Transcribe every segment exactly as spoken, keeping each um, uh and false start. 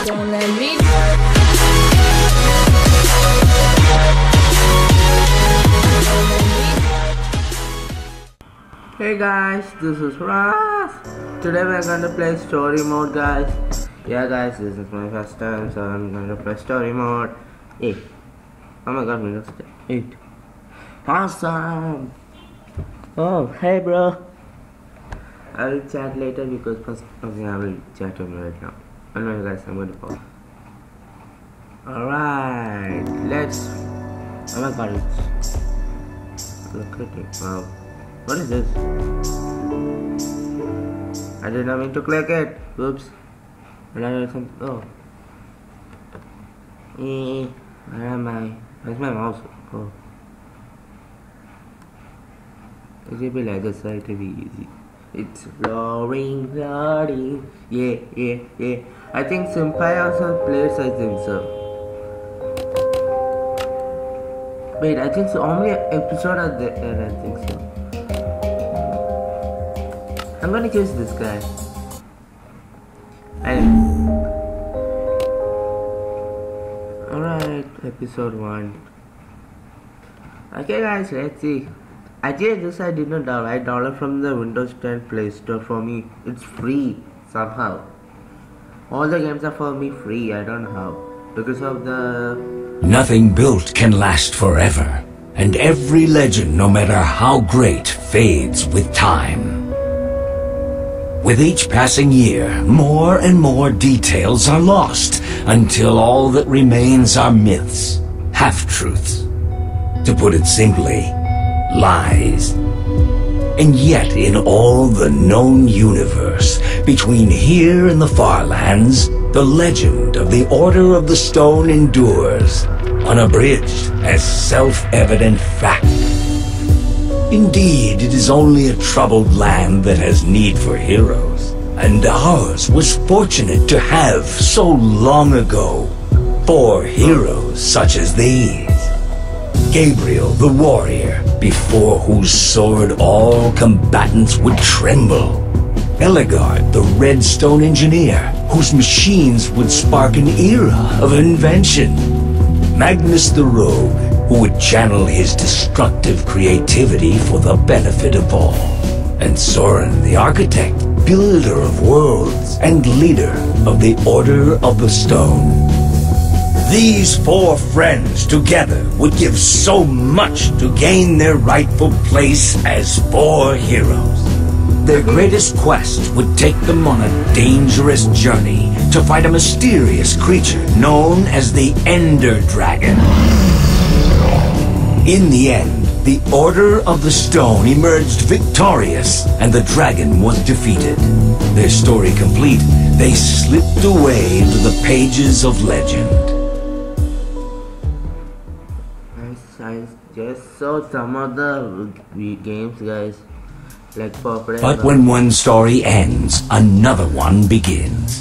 Don't let me. Hey guys, this is Ross. Today we're going to play story mode, guys. Yeah guys, this is my first time, so I'm going to play story mode. eight. Oh my god, Windows eight. Awesome. Oh, hey bro. I will chat later because first, okay, I will chat with you right now. Anyway guys, I'm going to pause. Alright, let's. Oh my god, it's. Look at it. Wow. What is this? I did not mean to click it. Oops. And I did something. Oh. Eh. Where am I? Where's my mouse? Oh. It will be like this, so it will be easy. It's roaring, roaring. Yeah, yeah, yeah. I think Senpai also plays, I think so. Wait, I think so. How many episodes are there? I think so. I'm gonna choose this guy. And alright, episode one. Okay guys, let's see. Actually this I did not download. I downloaded from the Windows ten Play Store. For me it's free somehow. All the games are for me free. I don't know how. Because of the... Nothing built can last forever. And every legend, no matter how great, fades with time. With each passing year, more and more details are lost, until all that remains are myths, half-truths. To put it simply, lies. And yet, in all the known universe, between here and the far lands, the legend of the Order of the Stone endures, unabridged as self-evident fact. Indeed, it is only a troubled land that has need for heroes, and ours was fortunate to have, so long ago, four heroes such as these. Gabriel the warrior, before whose sword all combatants would tremble. Eligard the redstone engineer, whose machines would spark an era of invention. Magnus the rogue, who would channel his destructive creativity for the benefit of all. And Soren the architect, builder of worlds and leader of the Order of the Stone. These four friends together would give so much to gain their rightful place as four heroes. Their greatest quest would take them on a dangerous journey to fight a mysterious creature known as the Ender Dragon. In the end, the Order of the Stone emerged victorious, and the dragon was defeated. Their story complete, they slipped away into the pages of legend. I just saw some of the games, guys. Like Pop-Red. But when one story ends, another one begins.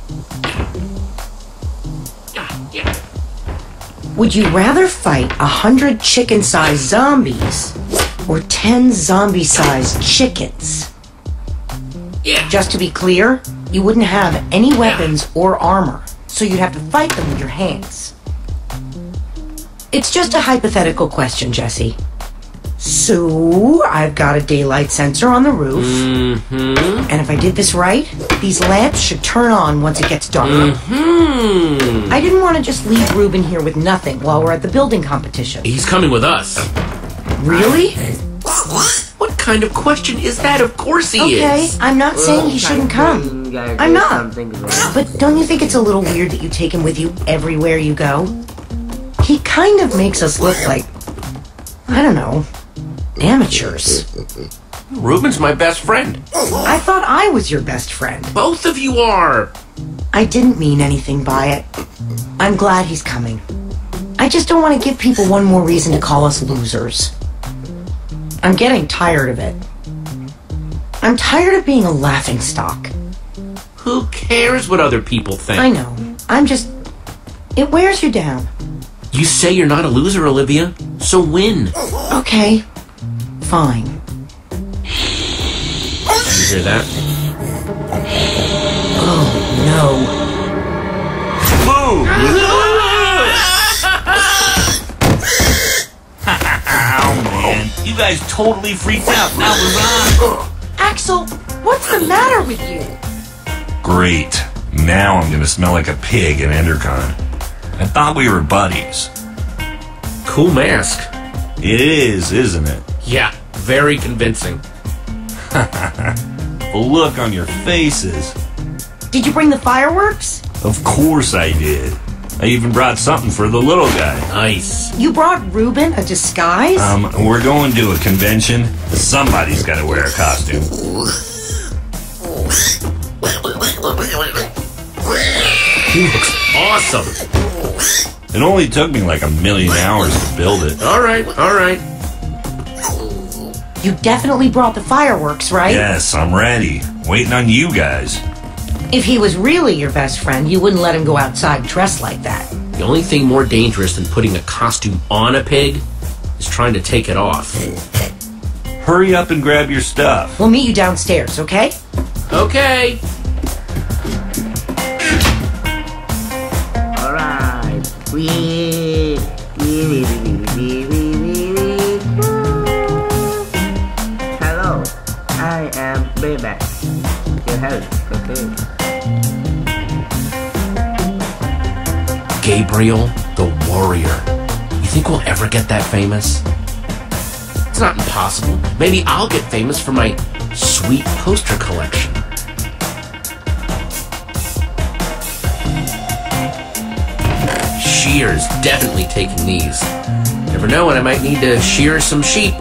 Would you rather fight a hundred chicken-sized zombies or ten zombie-sized chickens? Yeah. Just to be clear, you wouldn't have any weapons or armor, so you'd have to fight them with your hands. It's just a hypothetical question, Jesse. So, I've got a daylight sensor on the roof, Mm-hmm. and if I did this right, these lamps should turn on once it gets dark. Mm-hmm. I didn't want to just leave Ruben here with nothing while we're at the building competition. He's coming with us. Really? What kind of question is that? Of course he Okay, is. I'm not saying he shouldn't come. Guys, I'm not. wrong. But don't you think it's a little weird that you take him with you everywhere you go? He kind of makes us look like, I don't know, amateurs. Ruben's my best friend. I thought I was your best friend. Both of you are. I didn't mean anything by it. I'm glad he's coming. I just don't want to give people one more reason to call us losers. I'm getting tired of it. I'm tired of being a laughingstock. Who cares what other people think? I know. I'm just... It wears you down. You say you're not a loser, Olivia, so win. Okay. Fine. You hear that? Oh, no. guy's totally freaked out. Now we're on. Axel, what's the matter with you? Great. Now I'm gonna smell like a pig in Endercon. I thought we were buddies. Cool mask. It is, isn't it? Yeah, very convincing. The look on your faces. Did you bring the fireworks? Of course I did. I even brought something for the little guy. Nice. You brought Ruben a disguise? Um, we're going to a convention. Somebody's gotta wear a costume. He looks awesome. It only took me like a million hours to build it. All right, all right. You definitely brought the fireworks, right? Yes, I'm ready. Waiting on you guys. If he was really your best friend, you wouldn't let him go outside dressed like that. The only thing more dangerous than putting a costume on a pig is trying to take it off. Hurry up and grab your stuff. We'll meet you downstairs, okay? Okay. Alright. Wee. Wee, wee, wee, wee, wee, wee, wee. Hello. I am Bayback. Your help. Okay. Gabriel, the warrior. You think we'll ever get that famous? It's not impossible. Maybe I'll get famous for my sweet poster collection. Shears, definitely taking these. Never know when I might need to shear some sheep.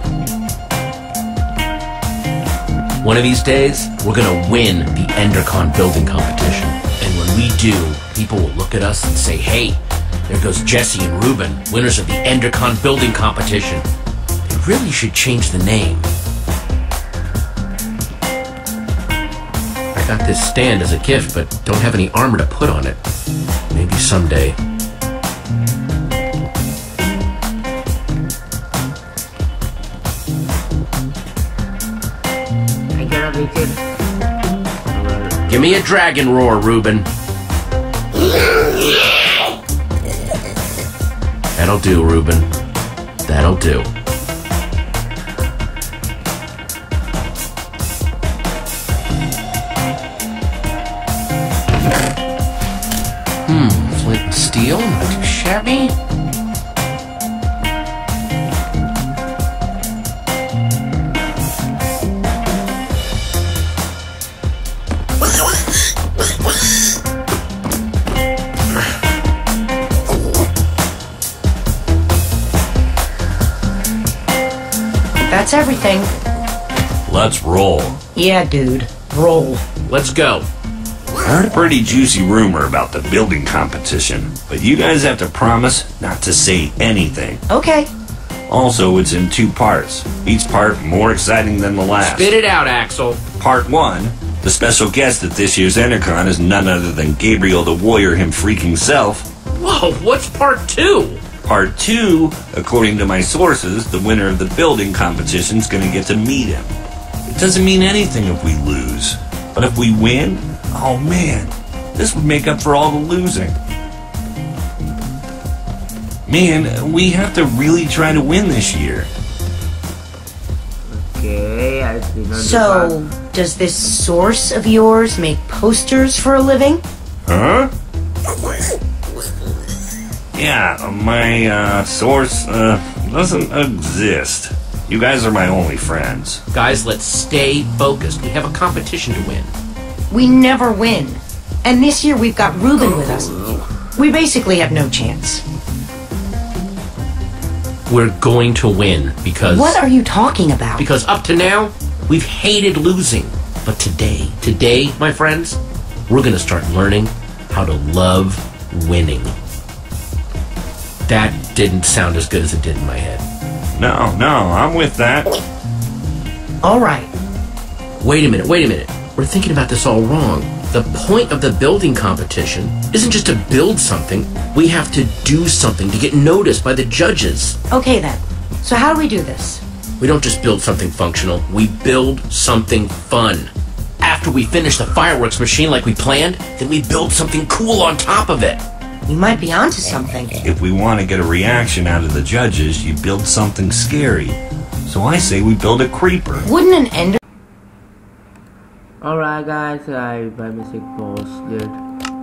One of these days, we're gonna win the EnderCon building competition. And when we do, people will look at us and say, hey, there goes Jesse and Ruben, winners of the EnderCon building competition. They really should change the name. I got this stand as a gift, but don't have any armor to put on it. Maybe someday. I gotta be kid. Give me a dragon roar, Ruben. That'll do, Ruben. That'll do. Hmm, flint and steel, not too shabby. That's everything. Let's roll. Yeah, dude. Roll. Let's go. I heard a pretty juicy rumor about the building competition, but you guys have to promise not to say anything. Okay. Also, it's in two parts. Each part more exciting than the last. Spit it out, Axel. Part one, the special guest at this year's EnderCon is none other than Gabriel the warrior him freaking self. Whoa, what's part two? Part two, according to my sources, the winner of the building competition is going to get to meet him. It doesn't mean anything if we lose. But if we win, oh man, this would make up for all the losing. Man, we have to really try to win this year. Okay, I see no So, does this source of yours make posters for a living? Huh? Yeah, my uh, source uh, doesn't exist. You guys are my only friends. Guys, let's stay focused. We have a competition to win. We never win. And this year we've got Ruben with us. We basically have no chance. We're going to win because... What are you talking about? Because up to now, we've hated losing. But today, today, my friends, we're going to start learning how to love winning. That didn't sound as good as it did in my head. No, no, I'm with that. All right. Wait a minute, wait a minute. We're thinking about this all wrong. The point of the building competition isn't just to build something. We have to do something to get noticed by the judges. Okay then. So how do we do this? We don't just build something functional. We build something fun. After we finish the fireworks machine like we planned, then we build something cool on top of it. You might be onto something. If we want to get a reaction out of the judges, you build something scary. So I say we build a creeper. Wouldn't an ender... Alright guys, I by mistake posted.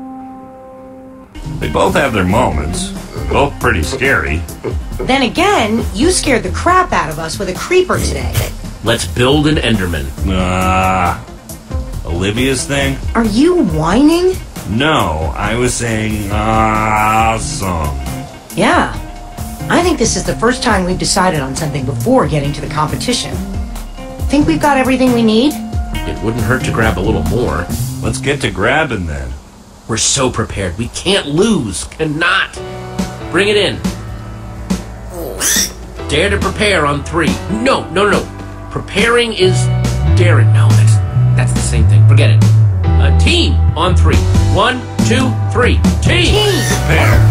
They both have their moments. Both pretty scary. Then again, you scared the crap out of us with a creeper today. Let's build an Enderman. Ah. Olivia's thing? Are you whining? No, I was saying awesome. Yeah. I think this is the first time we've decided on something before getting to the competition. Think we've got everything we need? It wouldn't hurt to grab a little more. Let's get to grabbing then. We're so prepared. We can't lose. Cannot. Bring it in. Dare to prepare on three. No, no, no. Preparing is daring. No, that's that's the same thing. Forget it. A team on three. One, two, three. Team. Team. Prepare.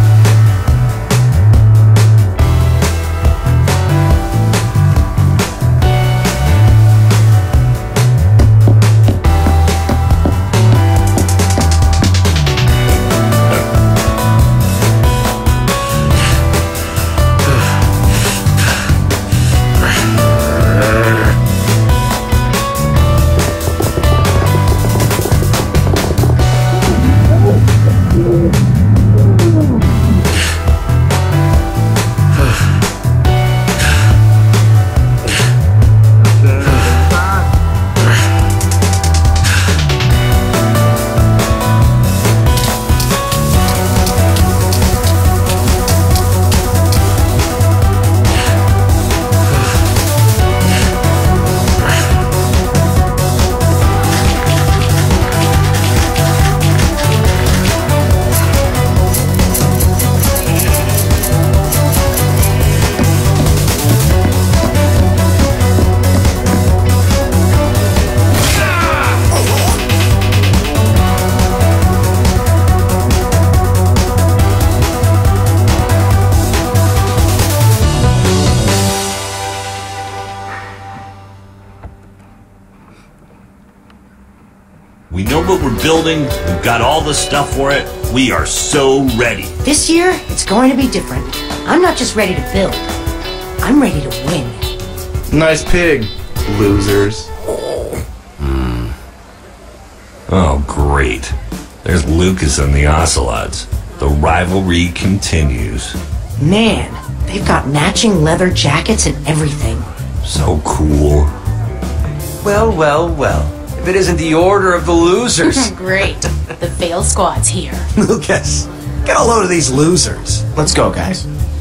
We know what we're building. We've got all the stuff for it. We are so ready. This year, it's going to be different. I'm not just ready to build. I'm ready to win. Nice pig, losers. Mm. Oh, great. There's Lucas and the Ocelots. The rivalry continues. Man, they've got matching leather jackets and everything. So cool. Well, well, well. If it isn't the order of the losers. Great. The fail squad's here. Lucas, get a load of these losers. Let's go, guys.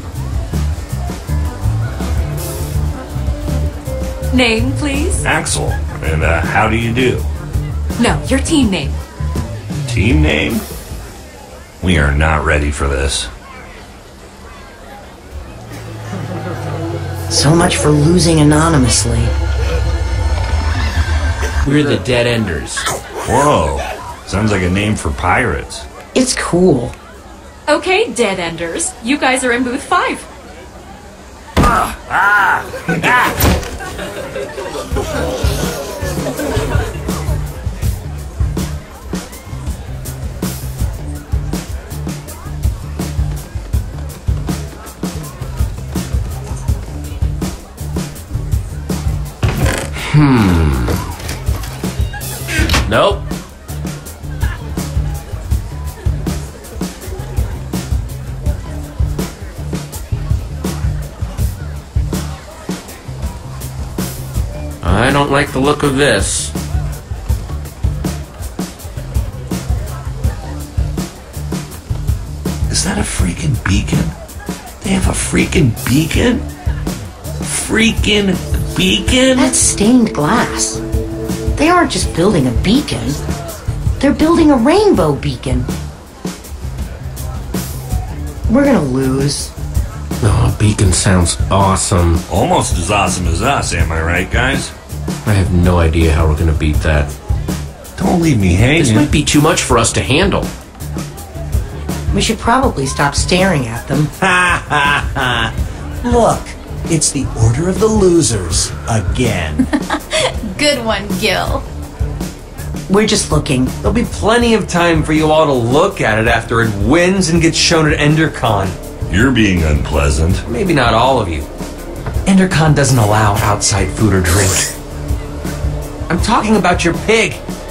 Name, please? Axel. And uh, how do you do? No, your team name. Team name? We are not ready for this. So much for losing anonymously. We're the Dead Enders. Whoa. Sounds like a name for pirates. It's cool. Okay, Dead Enders. You guys are in booth five. Ah! Ah! Ah! Hmm. Nope. I don't like the look of this. Is that a freaking beacon? They have a freaking beacon? Freaking beacon? That's stained glass. They aren't just building a beacon. They're building a rainbow beacon. We're gonna lose. Oh, a beacon sounds awesome. Almost as awesome as us, am I right, guys? I have no idea how we're gonna beat that. Don't leave me hanging. This might be too much for us to handle. We should probably stop staring at them. Ha ha ha. Look, it's the order of the losers again. Good one, Gil. We're just looking. There'll be plenty of time for you all to look at it after it wins and gets shown at EnderCon. You're being unpleasant. Maybe not all of you. Endercon doesn't allow outside food or drink. I'm talking about your pig.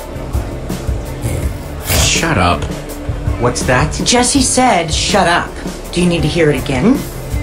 Shut up. What's that? Jesse said, shut up. Do you need to hear it again?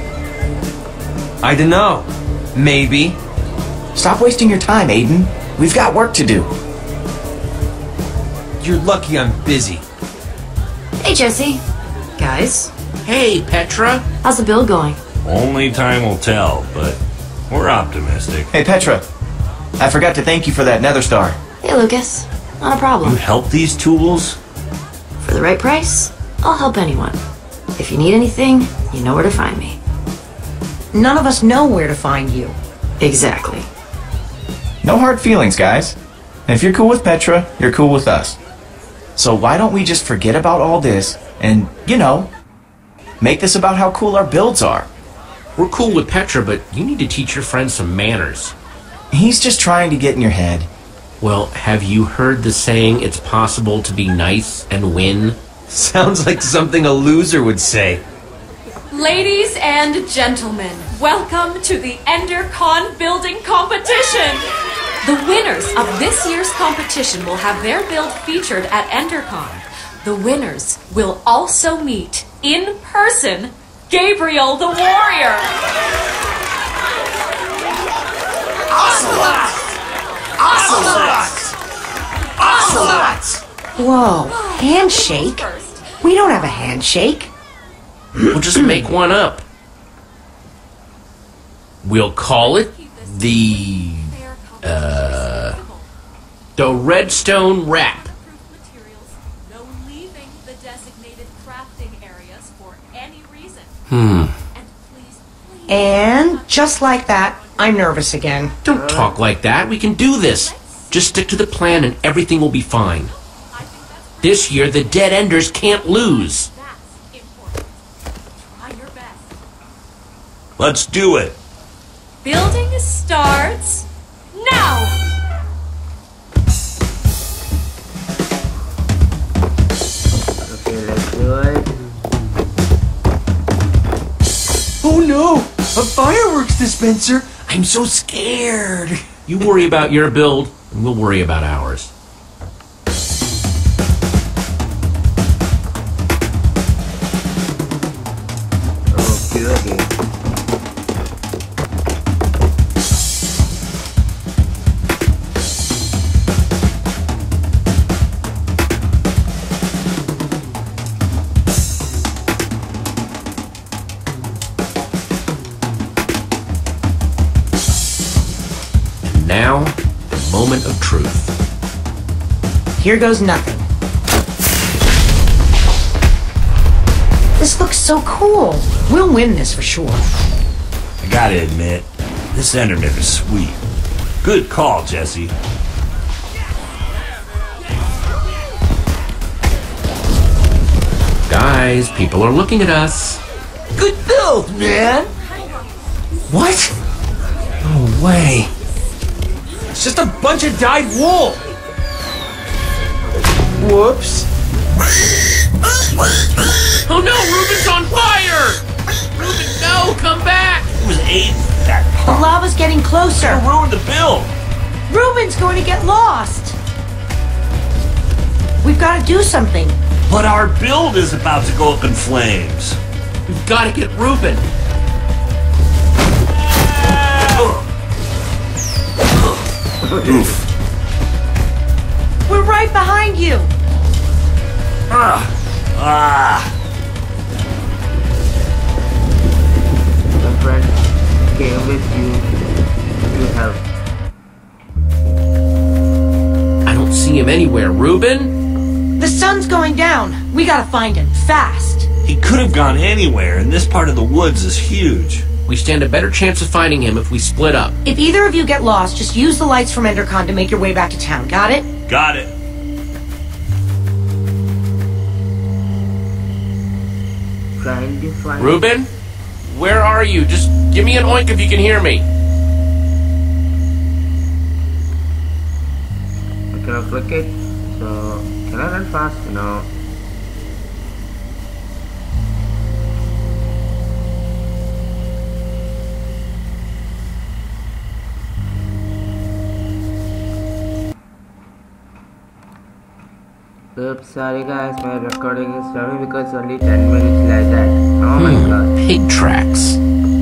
I don't know. Maybe. Stop wasting your time, Aiden. We've got work to do. You're lucky I'm busy. Hey, Jesse. Guys, Hey, Petra. how's the build going? Only time will tell, but we're optimistic. Hey, Petra. I forgot to thank you for that nether star. Hey, Lucas. Not a You problem. help these tools? For the right price, I'll help anyone. If you need anything, you know where to find me. None of us know where to find you. Exactly. No hard feelings, guys. And if you're cool with Petra, you're cool with us. So why don't we just forget about all this and, you know, make this about how cool our builds are? We're cool with Petra, but you need to teach your friend some manners. He's just trying to get in your head. Well, have you heard the saying, it's possible to be nice and win? Sounds like something a loser would say. Ladies and gentlemen, welcome to the EnderCon building competition! The winners of this year's competition will have their build featured at EnderCon. The winners will also meet, in person, Gabriel the Warrior! Ocelot! Ocelot! Ocelot! Whoa, handshake? We don't have a handshake. We'll just make one up. We'll call it the... Uh... The Redstone Wrap. No leaving the designated crafting areas for any reason. Hmm. And please, please... And just like that, I'm nervous again. Don't talk like that. We can do this. Just stick to the plan and everything will be fine. This year, the Dead Enders can't lose. That's important. Try your best. Let's do it. Building starts now! Okay, let's do it. Oh no! A fireworks dispenser! I'm so scared. You worry about your build, and we'll worry about ours. Okay, okay. And now, the moment of truth. Here goes nothing. This looks so cool. We'll win this for sure. I gotta admit, this Enderman is sweet. Good call, Jesse. Guys, people are looking at us. Good build, man! What? No way. It's just a bunch of dyed wool. Whoops. Oh no, Ruben's on fire! Ruben, no, come back! It was Aiden, that The lava's getting closer. Gonna ruin the build. Ruben's going to get lost. We've got to do something. But our build is about to go up in flames. We've got to get Ruben. Oof. We're right behind you. Ah. Ah. My friend came with you to help. I don't see him anywhere. Ruben? The sun's going down. We gotta find him fast. He could have gone anywhere, and this part of the woods is huge. We stand a better chance of finding him if we split up. If either of you get lost, just use the lights from EnderCon to make your way back to town. Got it? Got it. Trying to find. Ruben? Where are you? Just give me an oink if you can hear me. I cannot click it. So can I run fast? No. Oops, sorry guys, my recording is stopping because only ten minutes like that. Oh my Hmm, god. pig tracks.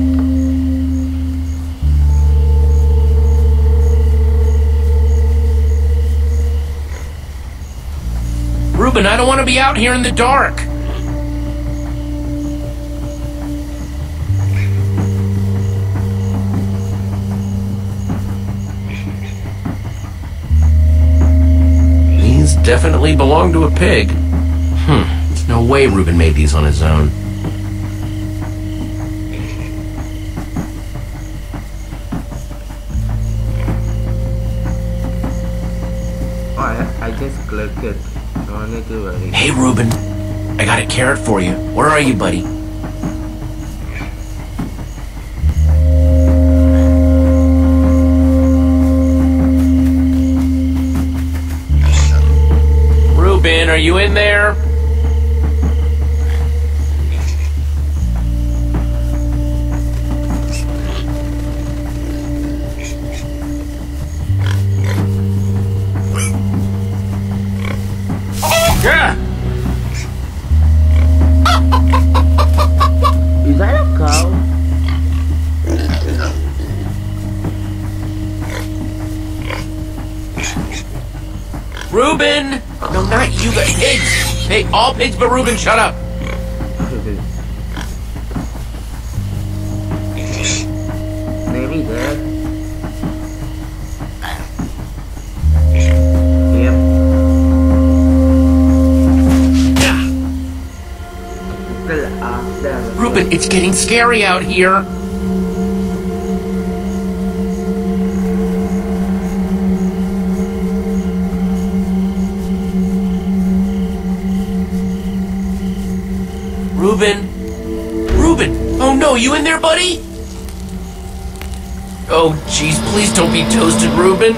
Reuben, I don't want to be out here in the dark. These definitely belong to a pig. Hmm, there's no way Reuben made these on his own. Oh, I, I just clicked it. No need to worry. Hey, Reuben, I got a carrot for you. Where are you, buddy? Reuben, are you in there? Yeah. Is that a cow? Reuben! No, not you, the pigs! Hey, all pigs but Reuben, shut up! Maybe there. Yep. Still up there. Reuben, it's getting scary out here. Reuben? Reuben! Oh no, you in there, buddy? Oh, jeez, please don't be toasted, Reuben.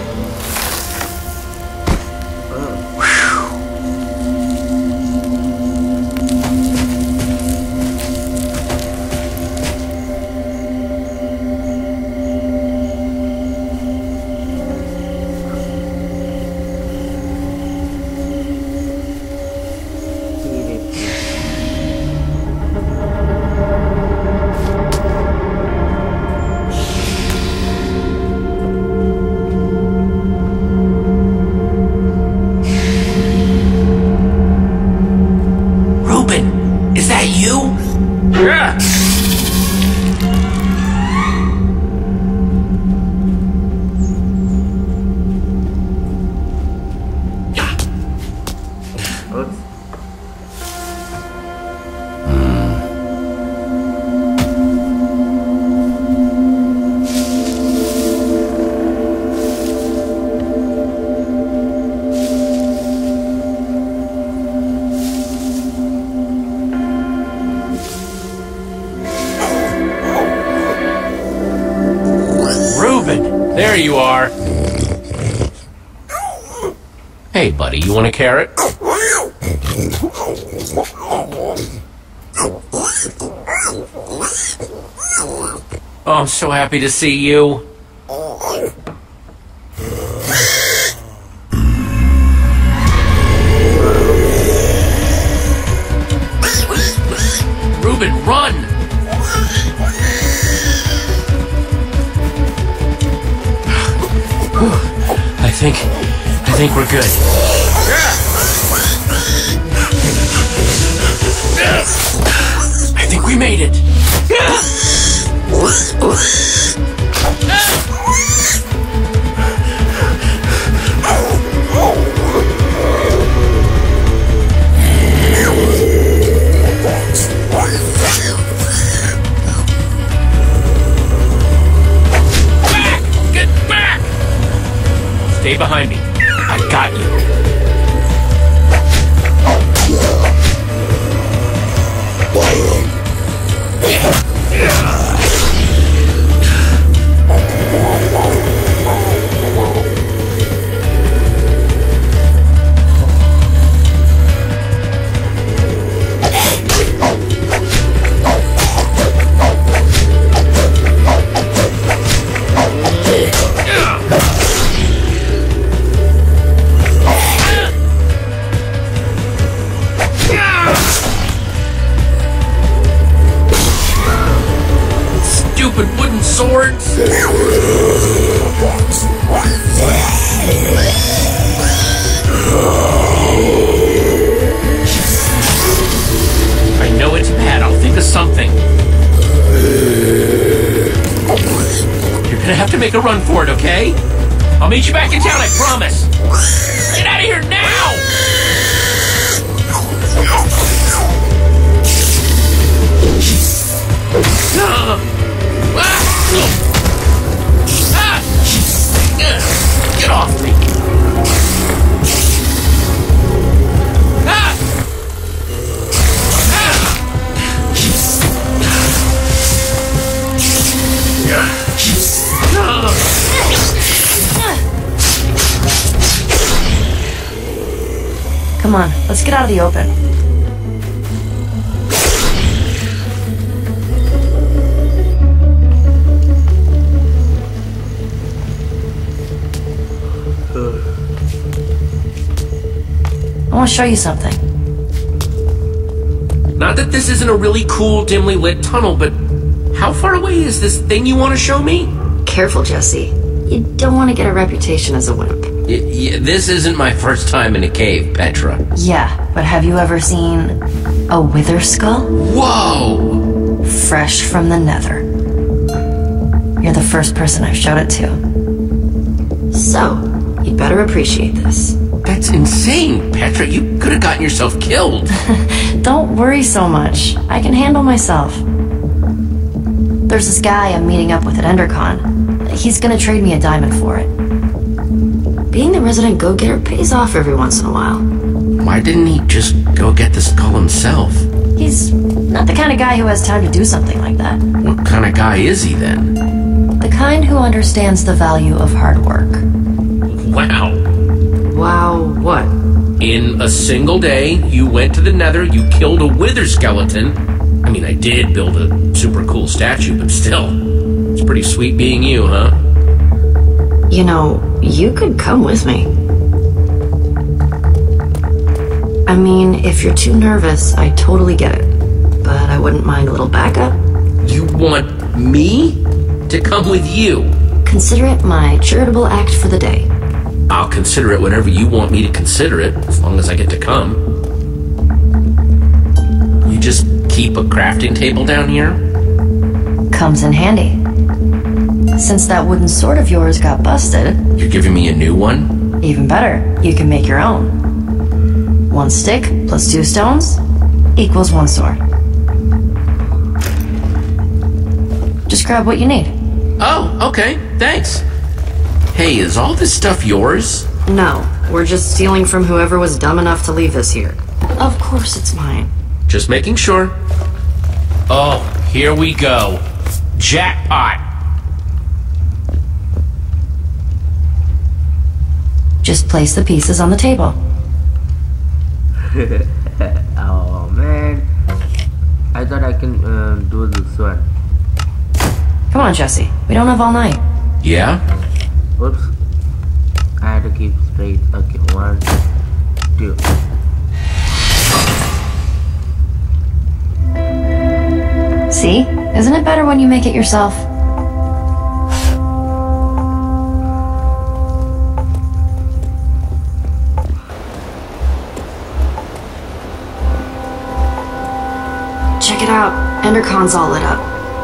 Is that you? Yeah. Oops. There you are. Hey, buddy, you want a carrot? Oh, I'm so happy to see you. Reuben, run! I think, I think we're good. I think we made it. Stay behind me. I got you. swords? I know it's bad. I'll think of something. You're gonna have to make a run for it, okay? I'll meet you back in town, I promise. Get out of here now! Uh, ah, ah, get off me! Ah, Come on, let's get out of the open. I want to show you something. Not that this isn't a really cool, dimly lit tunnel, but how far away is this thing you want to show me? Careful, Jesse. You don't want to get a reputation as a wimp. Y y this isn't my first time in a cave, Petra. Yeah, but have you ever seen a wither skull? Whoa! Fresh from the nether. You're the first person I've showed it to. So, you'd better appreciate this. That's insane, Petra. You could have gotten yourself killed. Don't worry so much. I can handle myself. There's this guy I'm meeting up with at EnderCon. He's gonna trade me a diamond for it. Being the resident go-getter pays off every once in a while. Why didn't he just go get the skull himself? He's not the kind of guy who has time to do something like that. What kind of guy is he then? The kind who understands the value of hard work. Wow. Wow, what? In a single day, you went to the nether, you killed a wither skeleton. I mean, I did build a super cool statue, but still. It's pretty sweet being you, huh? You know, you could come with me. I mean, if you're too nervous, I totally get it. But I wouldn't mind a little backup. You want me to come with you? Consider it my charitable act for the day. I'll consider it whatever you want me to consider it, as long as I get to come. You just keep a crafting table down here? Comes in handy. Since that wooden sword of yours got busted... You're giving me a new one? Even better, you can make your own. One stick plus two stones equals one sword. Just grab what you need. Oh, okay, thanks. Hey, is all this stuff yours? No, we're just stealing from whoever was dumb enough to leave this here. Of course it's mine. Just making sure. Oh, here we go. Jackpot. Just place the pieces on the table. Oh man, I thought I can uh, do this one. Come on, Jesse. We don't have all night. Yeah? Oops. I had to keep straight. Okay, one, two. See? Isn't it better when you make it yourself? Check it out. EnderCon's all lit up.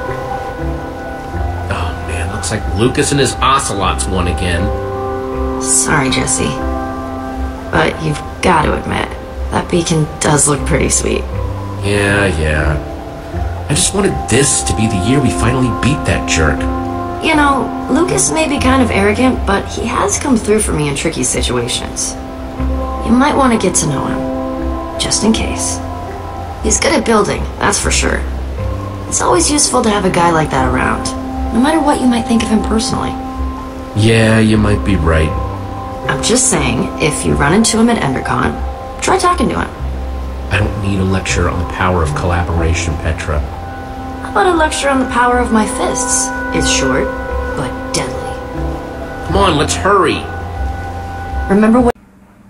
Oh man, looks like Lucas and his ocelots won again. Sorry, Jesse. But you've got to admit, that beacon does look pretty sweet. Yeah, yeah. I just wanted this to be the year we finally beat that jerk. You know, Lucas may be kind of arrogant, but he has come through for me in tricky situations. You might want to get to know him, just in case. He's good at building, that's for sure. It's always useful to have a guy like that around, no matter what you might think of him personally. Yeah, you might be right. I'm just saying, if you run into him at EnderCon, try talking to him. I don't need a lecture on the power of collaboration, Petra. How about a lecture on the power of my fists? It's short, but deadly. Come on, let's hurry. Remember what...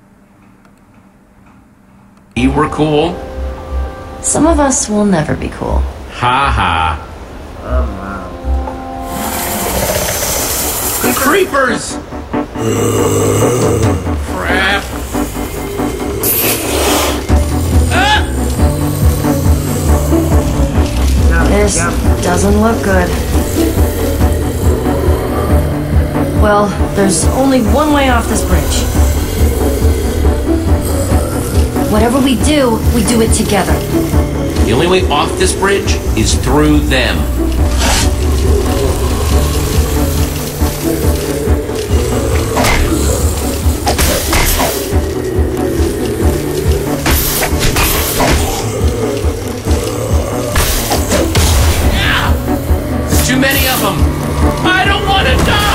You were cool? Some of us will never be cool. Ha ha. Oh wow. creepers! Crap. This doesn't look good. Well, there's only one way off this bridge. Whatever we do, we do it together. The only way off this bridge is through them. There's too many of them. I don't want to die!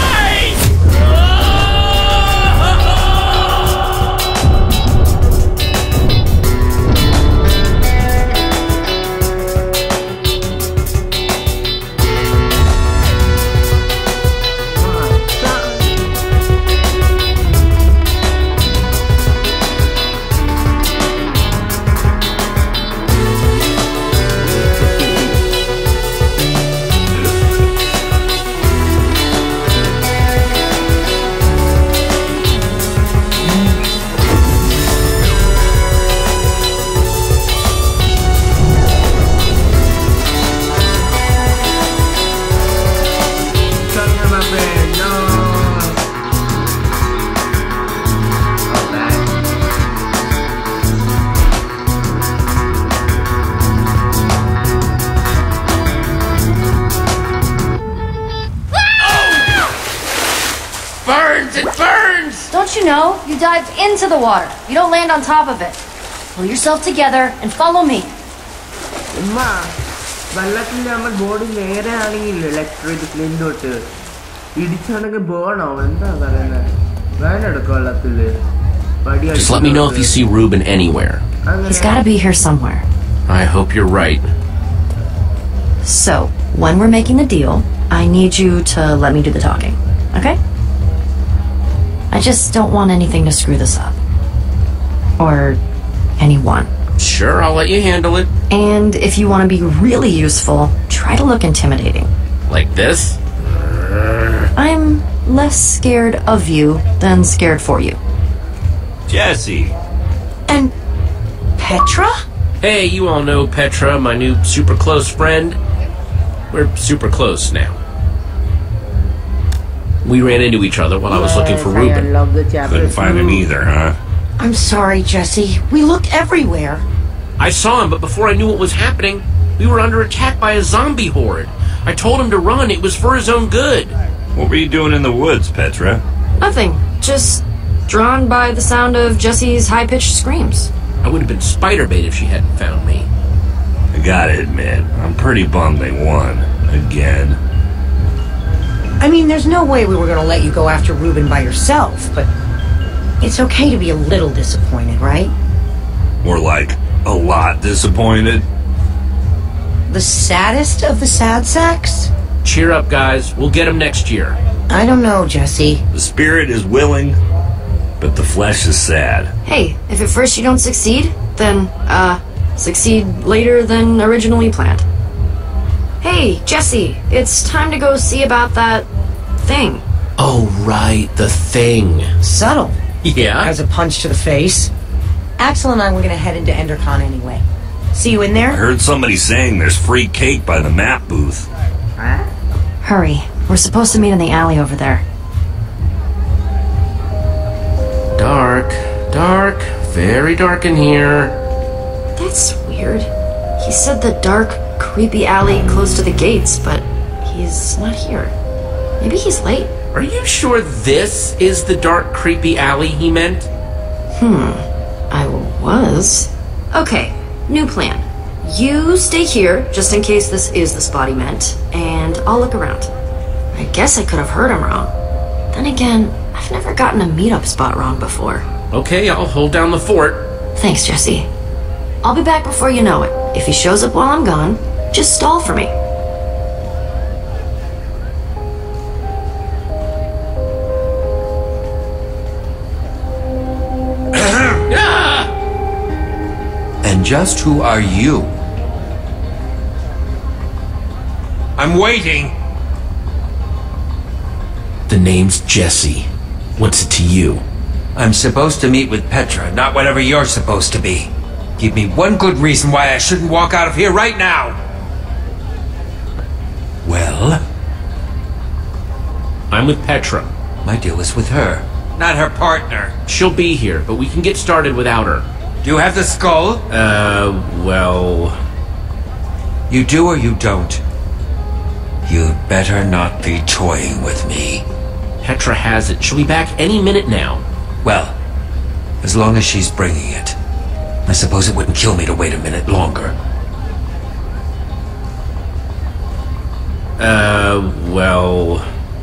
Burns! It burns! Don't you know? You dive into the water. You don't land on top of it. Pull yourself together and follow me. Emma, വെള്ളത്തിൽ നമ്മൾ body നേരെ ആണെങ്കിൽ electric ഫ്ലിൻഡോട്ട് ഇടിച്ചാണെങ്കിൽ ബോണോ എന്താ പറയുന്നത് വേനെടുക്കും വെള്ളത്തില്. Just let me know if you see Ruben anywhere. He's gotta be here somewhere. I hope you're right. So, when we're making the deal, I need you to let me do the talking. Okay? I just don't want anything to screw this up. Or anyone. Sure, I'll let you handle it. And if you want to be really useful, try to look intimidating. Like this? I'm less scared of you than scared for you. Jesse. And Petra? Hey, you all know Petra, my new super close friend. We're super close now. We ran into each other while I was looking for Ruben. Couldn't find him either, huh? I'm sorry, Jesse. We looked everywhere. I saw him, but before I knew what was happening, we were under attack by a zombie horde. I told him to run. It was for his own good. What were you doing in the woods, Petra? Nothing. Just drawn by the sound of Jessie's high-pitched screams. I would have been spider bait if she hadn't found me. I gotta admit, I'm pretty bummed they won. Again. I mean, there's no way we were going to let you go after Ruben by yourself, but it's okay to be a little disappointed, right? Or like, a lot disappointed. The saddest of the sad sacks? Cheer up, guys. We'll get him next year. I don't know, Jesse. The spirit is willing, but the flesh is sad. Hey, if at first you don't succeed, then, uh, succeed later than originally planned. Hey, Jesse, it's time to go see about that thing. Oh, right, the thing. Subtle. Yeah? As a punch to the face. Axel and I were going to head into EnderCon anyway. See you in there? I heard somebody saying there's free cake by the map booth. Huh? Hurry. We're supposed to meet in the alley over there. Dark, dark, very dark in here. That's weird. He said the dark, creepy alley close to the gates, but he's not here. Maybe he's late. Are you sure this is the dark, creepy alley he meant? Hmm. I was. Okay, new plan. You stay here, just in case this is the spot he meant, and I'll look around. I guess I could have heard him wrong. Then again, I've never gotten a meetup spot wrong before. Okay, I'll hold down the fort. Thanks, Jesse. I'll be back before you know it. If he shows up while I'm gone, just stall for me. And just who are you? I'm waiting. The name's Jesse. What's it to you? I'm supposed to meet with Petra, not whatever you're supposed to be. Give me one good reason why I shouldn't walk out of here right now. Well? I'm with Petra. My deal is with her, not her partner. She'll be here, but we can get started without her. Do you have the skull? Uh, well... You do or you don't? You'd better not be toying with me. Petra has it. She'll be back any minute now. Well, as long as she's bringing it. I suppose it wouldn't kill me to wait a minute longer. Uh, well...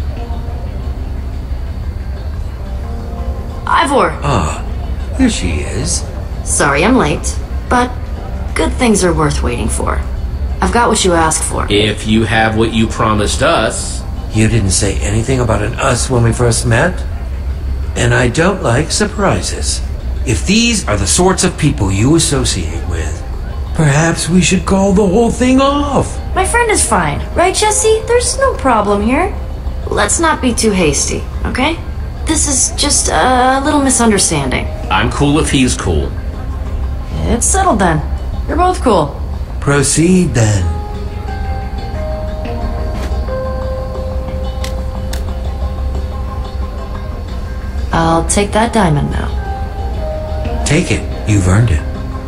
Ivor! Ah, here she is. Sorry I'm late, but good things are worth waiting for. I've got what you asked for. If you have what you promised us... You didn't say anything about an us when we first met. And I don't like surprises. If these are the sorts of people you associate with, perhaps we should call the whole thing off. My friend is fine, right, Jesse? There's no problem here. Let's not be too hasty, okay? This is just a little misunderstanding. I'm cool if he's cool. It's settled then. You're both cool. Proceed then. I'll take that diamond now. Take it. You've earned it.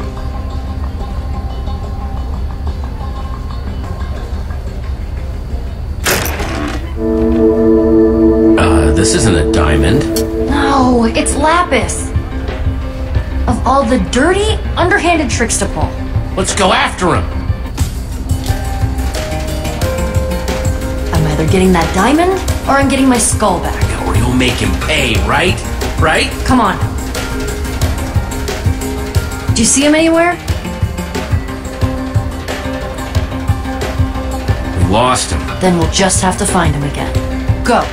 Uh, this isn't a diamond. No, it's lapis. Of all the dirty, underhanded tricks to pull. Let's go after him. I'm either getting that diamond, or I'm getting my skull back. Or you'll make him pay, right? Right? Come on. Do you see him anywhere? We lost him. Then we'll just have to find him again. Go.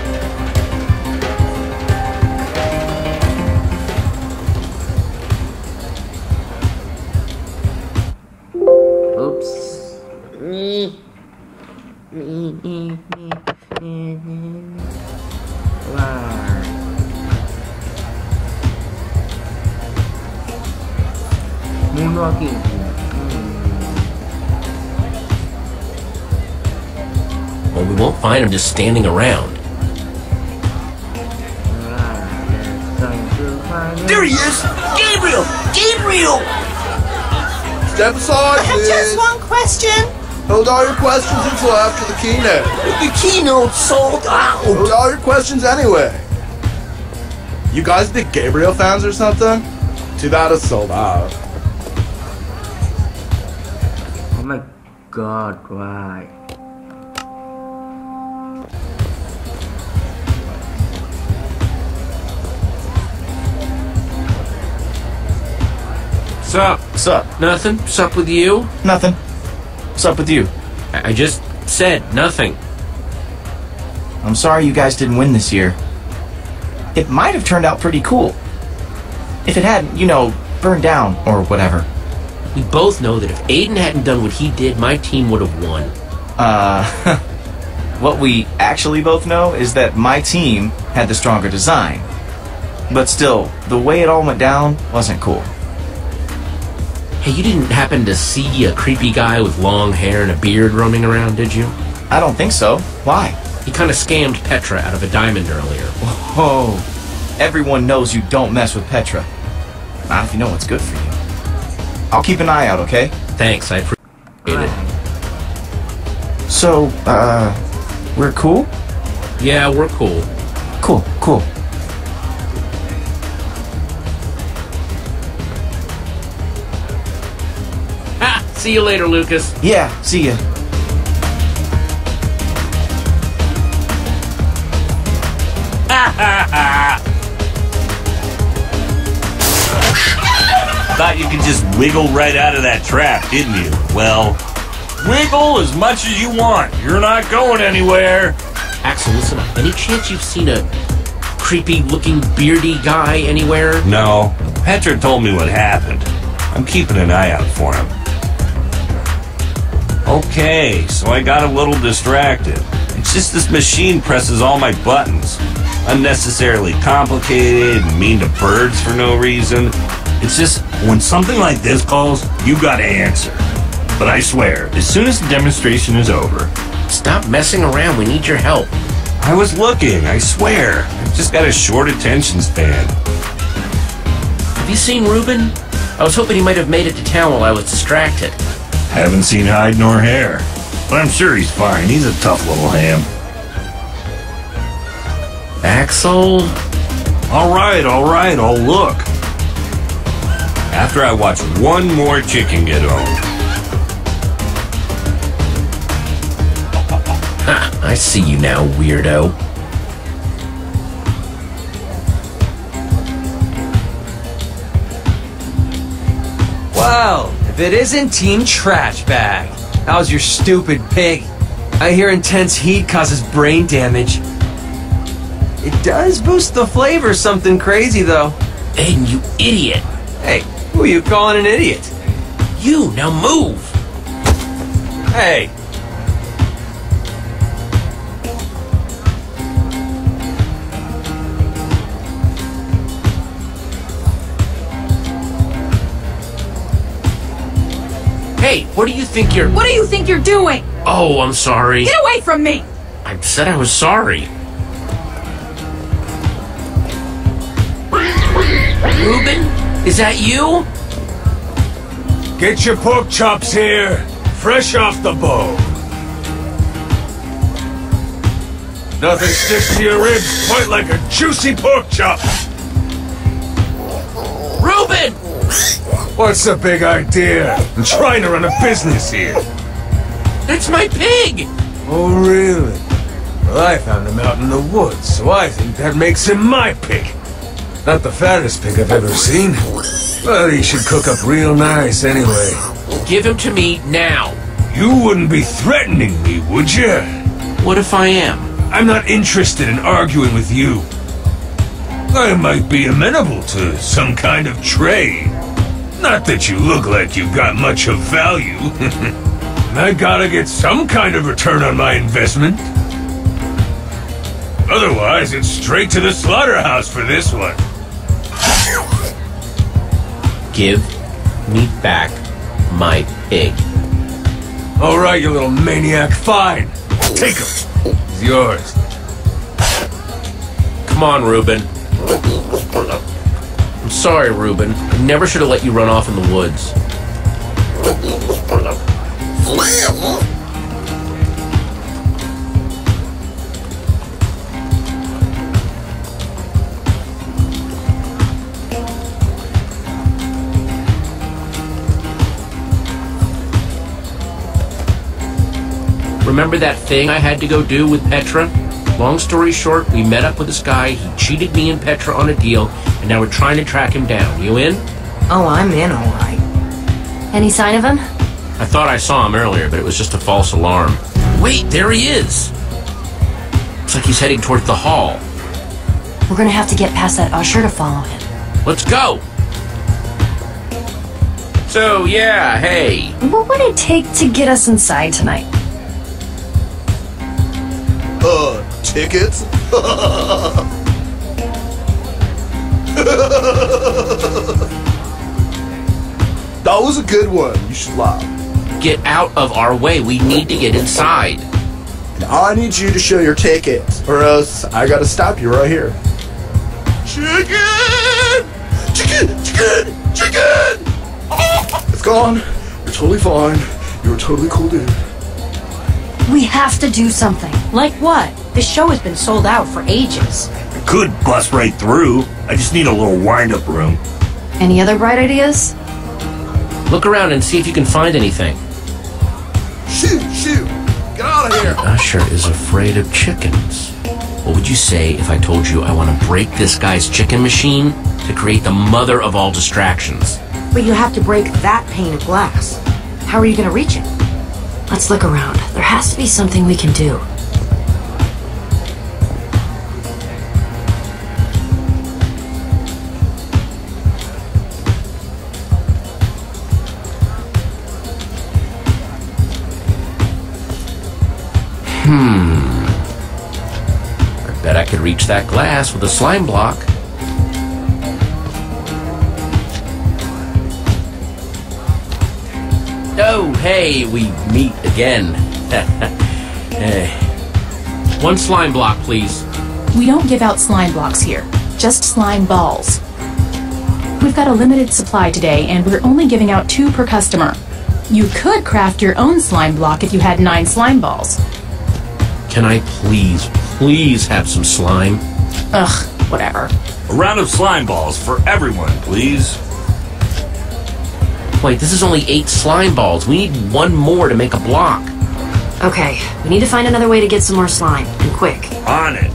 Moonwalking. Well, we won't find him just standing around. There he is! Gabriel! Gabriel! Step aside, I have please. just one question. Hold all your questions until after the keynote. The keynote sold out. Hold all your questions anyway. You guys big Gabriel fans or something? Too bad it's sold out. Oh my god, why? Sup? Sup? Nothing? Sup with you? Nothing. What's up with you? I I just said nothing. I'm sorry you guys didn't win this year. It might have turned out pretty cool. If it hadn't, you know, burned down or whatever. We both know that if Aiden hadn't done what he did, my team would have won. Uh, what we actually both know is that my team had the stronger design. But still, the way it all went down wasn't cool. Hey, you didn't happen to see a creepy guy with long hair and a beard roaming around, did you? I don't think so. Why? He kind of scammed Petra out of a diamond earlier. Whoa. Everyone knows you don't mess with Petra. Not if you know what's good for you. I'll keep an eye out, okay? Thanks, I appreciate it. So, uh, we're cool? Yeah, we're cool. Cool, cool. Ha! See you later, Lucas. Yeah, see ya. Thought you could just wiggle right out of that trap, didn't you? Well, wiggle as much as you want. You're not going anywhere. Axel, listen up. Any chance you've seen a creepy-looking, beardy guy anywhere? No. Petra told me what happened. I'm keeping an eye out for him. Okay, so I got a little distracted. It's just this machine presses all my buttons. unnecessarily complicated and mean to birds for no reason. It's just, when something like this calls, you gotta answer. But I swear, as soon as the demonstration is over... Stop messing around, we need your help. I was looking, I swear. I've just got a short attention span. Have you seen Reuben? I was hoping he might have made it to town while I was distracted. Haven't seen hide nor hair. But I'm sure he's fine. He's a tough little ham. Axel? Alright, alright, I'll look. After I watch one more chicken get owned. Ha, I see you now, weirdo. Well, if it isn't Team Trash Bag, how's your stupid pig? I hear intense heat causes brain damage. It does boost the flavor something crazy, though. Aiden, you idiot. Hey, who are you calling an idiot? You, now move. Hey. Hey, what do you think you're... What do you think you're doing? Oh, I'm sorry. Get away from me! I said I was sorry. Reuben, is that you? Get your pork chops here, fresh off the bone. Nothing sticks to your ribs quite like a juicy pork chop. Reuben! What's the big idea? I'm trying to run a business here. That's my pig! Oh, really? Well, I found him out in the woods, so I think that makes him my pig. Not the fattest pig I've ever seen. But he should cook up real nice anyway. Give him to me now. You wouldn't be threatening me, would you? What if I am? I'm not interested in arguing with you. I might be amenable to some kind of trade. Not that you look like you've got much of value. I gotta get some kind of return on my investment. Otherwise, it's straight to the slaughterhouse for this one. Give me back my pig. All right, you little maniac. Fine. Take him. He's yours. Come on, Reuben. I'm sorry, Reuben. I never should have let you run off in the woods. Remember that thing I had to go do with Petra? Long story short, we met up with this guy, he cheated me and Petra on a deal, and now we're trying to track him down. You in? Oh, I'm in, all right. Any sign of him? I thought I saw him earlier, but it was just a false alarm. Wait, there he is! Looks like he's heading towards the hall. We're gonna have to get past that usher to follow him. Let's go! So, yeah, hey. What would it take to get us inside tonight? Uh, tickets? That was a good one. You should laugh. Get out of our way. We need to get inside. Now I need you to show your tickets, or else I gotta stop you right here. Chicken! Chicken! Chicken! Chicken! It's gone. You're totally fine. You're a totally cool dude. We have to do something. Like what? This show has been sold out for ages. I could bust right through. I just need a little wind-up room. Any other bright ideas? Look around and see if you can find anything. Shoot! Shoot! Get out of here! Usher is afraid of chickens. What would you say if I told you I want to break this guy's chicken machine to create the mother of all distractions? But you have to break that pane of glass. How are you going to reach it? Let's look around. There has to be something we can do. Hmm. I Bet I could reach that glass with a slime block. Oh, hey, we meet again. Hey. One slime block, please. We don't give out slime blocks here, just slime balls. We've got a limited supply today, and we're only giving out two per customer. You could craft your own slime block if you had nine slime balls. Can I please, please have some slime? Ugh, whatever. A round of slime balls for everyone, please. Wait, this is only eight slime balls. We need one more to make a block. Okay, we need to find another way to get some more slime, and quick. On it.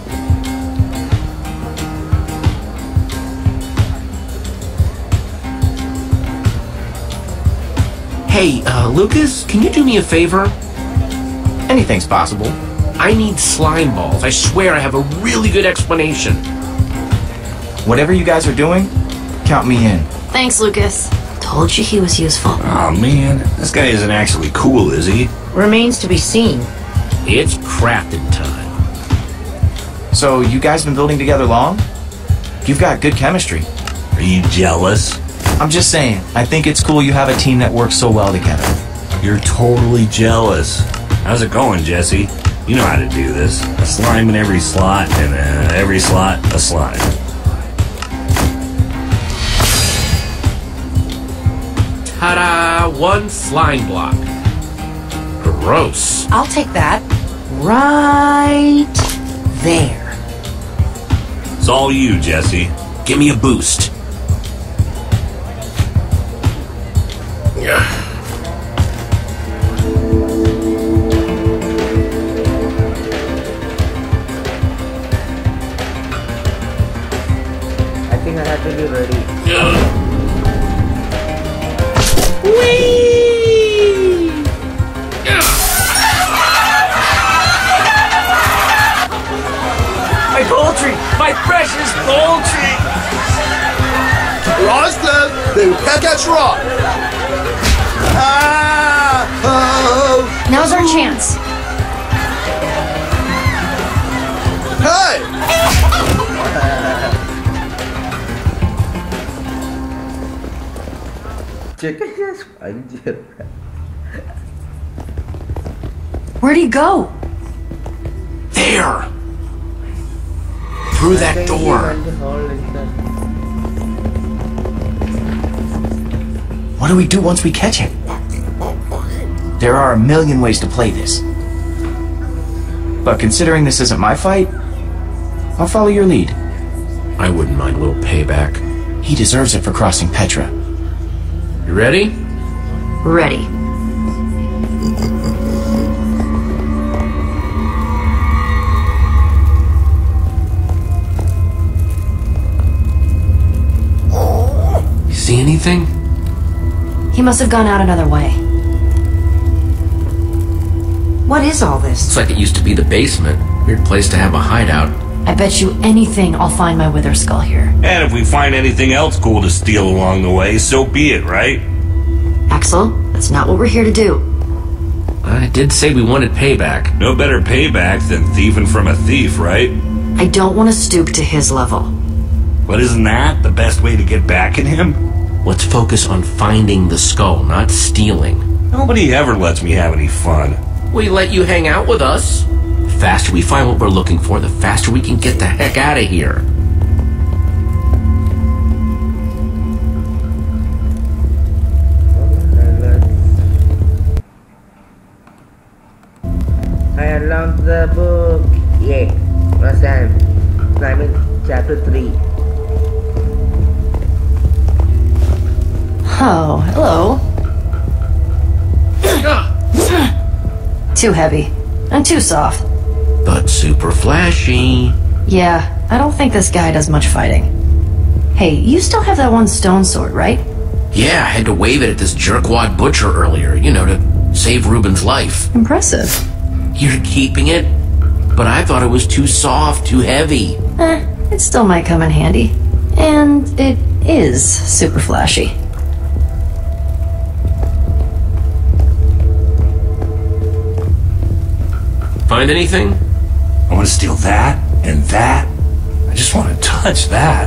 Hey, uh, Lucas, can you do me a favor? Anything's possible. I need slime balls. I swear I have a really good explanation. Whatever you guys are doing, count me in. Thanks, Lucas. Told you he was useful. Oh man, this guy isn't actually cool, is he? Remains to be seen. It's crafting time. So, you guys been building together long? You've got good chemistry. Are you jealous? I'm just saying, I think it's cool you have a team that works so well together. You're totally jealous. How's it going, Jesse? You know how to do this. A slime in every slot, and uh, every slot, a slime. Ta-da! One slime block. Gross. I'll take that. Right there. It's all you, Jesse. Give me a boost. Yeah. I think I have to be ready. Whee! My poultry! My precious poultry! Roston, they will peck at Rock. Ah! Oh! Now's our chance. Hey! Chicken just sponge. Where'd he go? There! Through that door. What do we do once we catch him? There are a million ways to play this. But considering this isn't my fight, I'll follow your lead. I wouldn't mind a little payback. He deserves it for crossing Petra. You ready? Ready. You see anything? He must have gone out another way. What is all this? Looks like it used to be the basement. Weird place to have a hideout. I bet you anything I'll find my wither skull here. And if we find anything else cool to steal along the way, so be it, right? Axel, that's not what we're here to do. I did say we wanted payback. No better payback than thieving from a thief, right? I don't want to stoop to his level. But isn't that the best way to get back at him? Let's focus on finding the skull, not stealing. Nobody ever lets me have any fun. We let you hang out with us. The faster we find what we're looking for, the faster we can get the heck out of here. I unlocked the book. Yeah, first time. I'm in chapter three. Oh, hello. Too heavy. And too soft. But super flashy. Yeah, I don't think this guy does much fighting. Hey, you still have that one stone sword, right? Yeah, I had to wave it at this jerkwad butcher earlier, you know, to save Ruben's life. Impressive. You're keeping it? But I thought it was too soft, too heavy. Eh, it still might come in handy. And it is super flashy. Find anything? I want to steal that And that, I just want to touch that.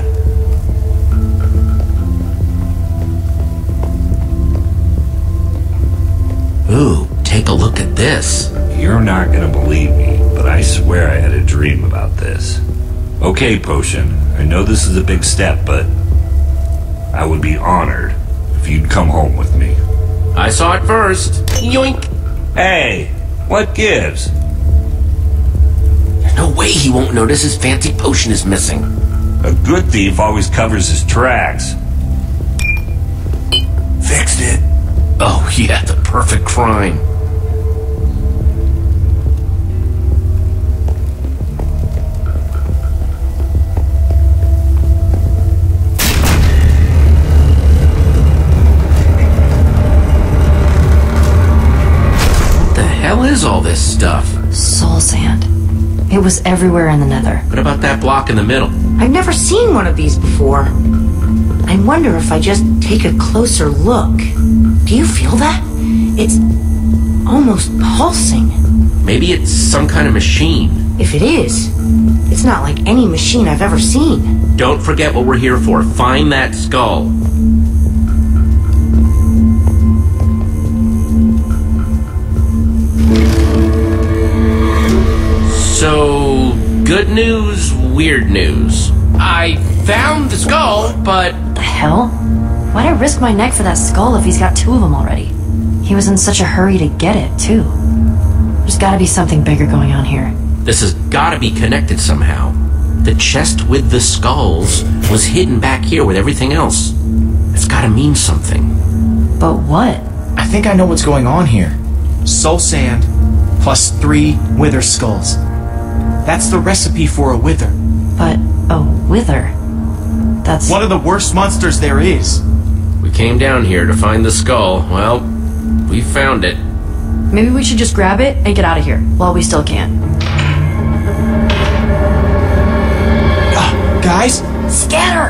Ooh, take a look at this. You're not gonna believe me, but I swear I had a dream about this. Okay, Potion, I know this is a big step, but I would be honored if you'd come home with me. I saw it first. Yoink. Hey, what gives? There's no way he won't notice his fancy potion is missing. A good thief always covers his tracks. Fixed it. Oh, yeah, the perfect crime. What the hell is all this stuff? Soul sand. It was everywhere in the Nether. What about that block in the middle? I've never seen one of these before. I wonder if I just take a closer look. Do you feel that? It's almost pulsing. Maybe it's some kind of machine. If it is, it's not like any machine I've ever seen. Don't forget what we're here for. Find that skull. So, good news, weird news. I found the skull, but... The hell? Why'd I risk my neck for that skull if he's got two of them already? He was in such a hurry to get it, too. There's gotta be something bigger going on here. This has gotta be connected somehow. The chest with the skulls was hidden back here with everything else. It's gotta mean something. But what? I think I know what's going on here. Soul sand plus three wither skulls. That's the recipe for a wither. But a wither? That's... one of the worst monsters there is. We came down here to find the skull. Well, we found it. Maybe we should just grab it and get out of here while we still can. Uh, guys? Scatter!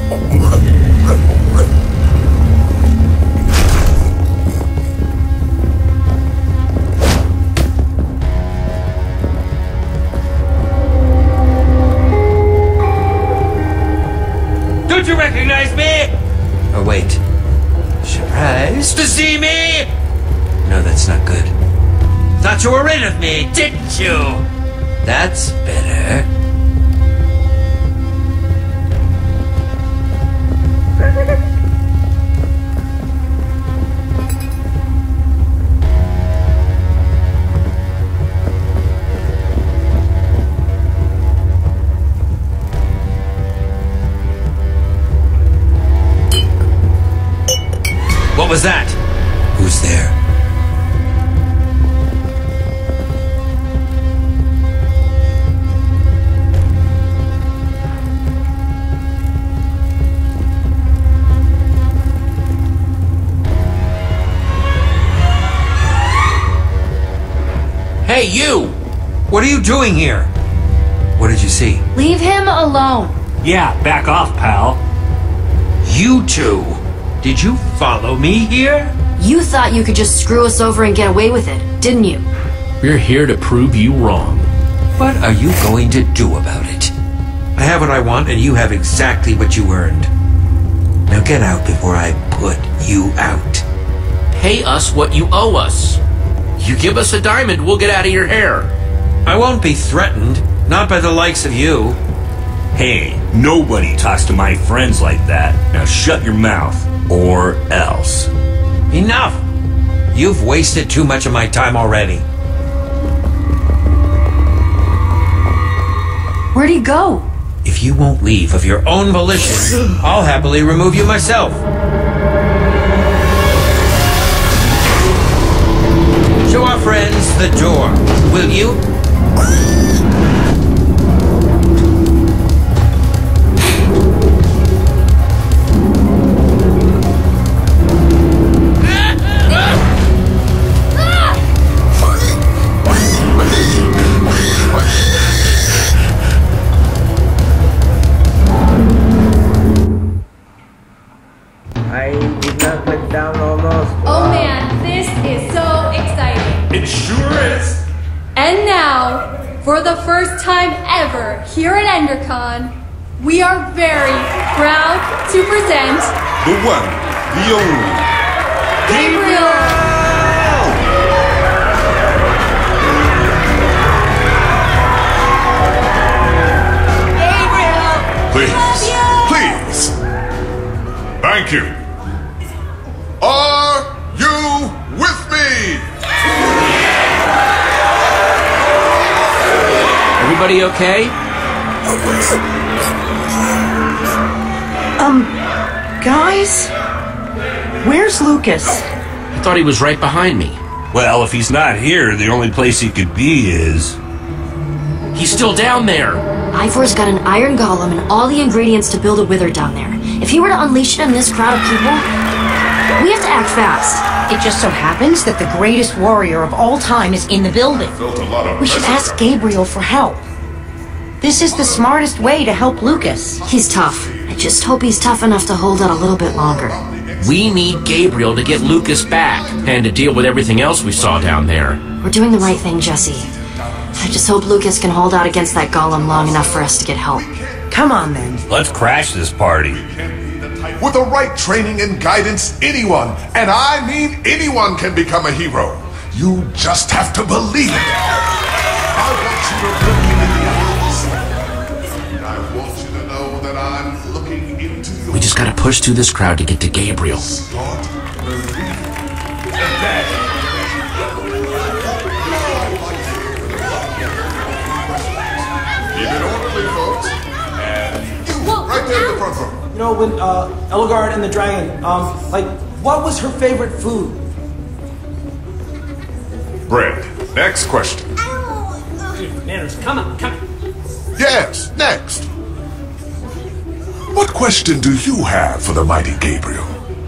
Don't you recognize me? Oh, wait. Surprised to see me? No, that's not good. Thought you were rid of me, didn't you? That's better. What was that? Who's there? Hey, you! What are you doing here? What did you see? Leave him alone. Yeah, back off, pal. You two! Did you follow me here? You thought you could just screw us over and get away with it, didn't you? We're here to prove you wrong. What are you going to do about it? I have what I want, and you have exactly what you earned. Now get out before I put you out. Pay us what you owe us. You give us a diamond, we'll get out of your hair. I won't be threatened, not by the likes of you. Hey, nobody talks to my friends like that. Now shut your mouth, or else. Enough! You've wasted too much of my time already. Where'd he go? If you won't leave of your own volition, I'll happily remove you myself. Show our friends the door, will you? I did not click down almost. Oh man, this is so exciting. It sure is. And now, For the first time ever here at EnderCon, we are very proud to present the one, the only, Gabriel! Gabriel! Please, please. Thank you. Are you with me? Everybody okay? Um, guys? Where's Lucas? I thought he was right behind me. Well, if he's not here, the only place he could be is... He's still down there. Ivor's got an iron golem and all the ingredients to build a wither down there. If he were to unleash it on this crowd of people, we have to act fast. It just so happens that the greatest warrior of all time is in the building. We should ask Gabriel for help. This is the smartest way to help Lucas. He's tough. I just hope he's tough enough to hold out a little bit longer. We need Gabriel to get Lucas back and to deal with everything else we saw down there. We're doing the right thing, Jesse. I just hope Lucas can hold out against that golem long enough for us to get help. Come on, then. Let's crash this party. With the right training and guidance, anyone, and I mean anyone, can become a hero. You just have to believe it. I want you to look me in the eyes. And I want you to know that I'm looking into your... We just gotta push through this crowd to get to Gabriel. Start believing. And then... Keep it orderly, folks. And you, right there in the front row. You know, when uh, Elgard and the dragon, um, like, what was her favorite food? Bread. Next question. Manners, come on, come on. Yes, next. What question do you have for the mighty Gabriel?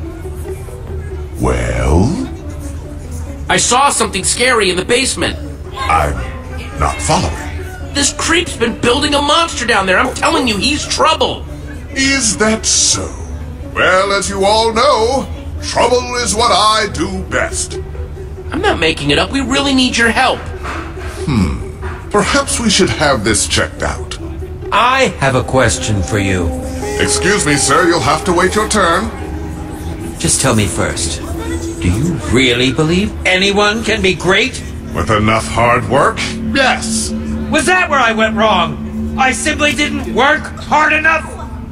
Well? I saw something scary in the basement. I'm not following. This creep's been building a monster down there. I'm telling you, he's trouble. Is that so? Well, as you all know, trouble is what I do best. I'm not making it up. We really need your help. Hmm. Perhaps we should have this checked out. I have a question for you. Excuse me, sir. You'll have to wait your turn. Just tell me first. Do you really believe anyone can be great? With enough hard work, yes. Was that where I went wrong? I simply didn't work hard enough?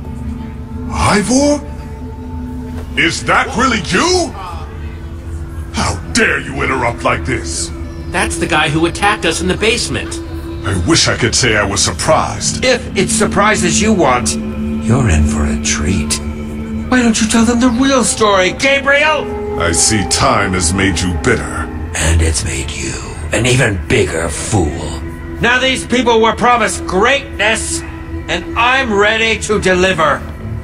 Ivor? Is that really you? How dare you interrupt like this? That's the guy who attacked us in the basement. I wish I could say I was surprised. If it surprises you want, you're in for a treat. Why don't you tell them the real story, Gabriel? I see time has made you bitter. And it's made you an even bigger fool. Now these people were promised greatness, and I'm ready to deliver.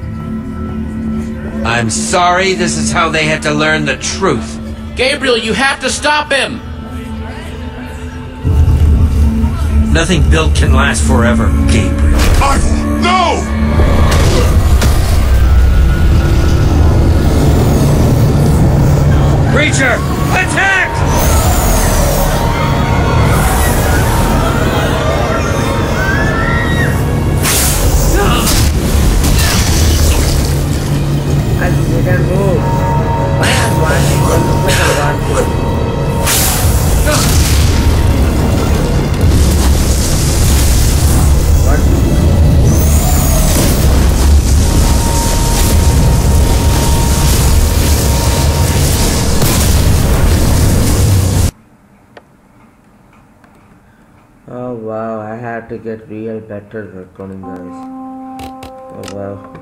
I'm sorry this is how they had to learn the truth. Gabriel, you have to stop him! Nothing built can last forever, Gabriel. Ivor, no! Creature, attack! I didn't move. Why am I going to click on one? Oh wow, I have to get real better recording, guys. Oh wow.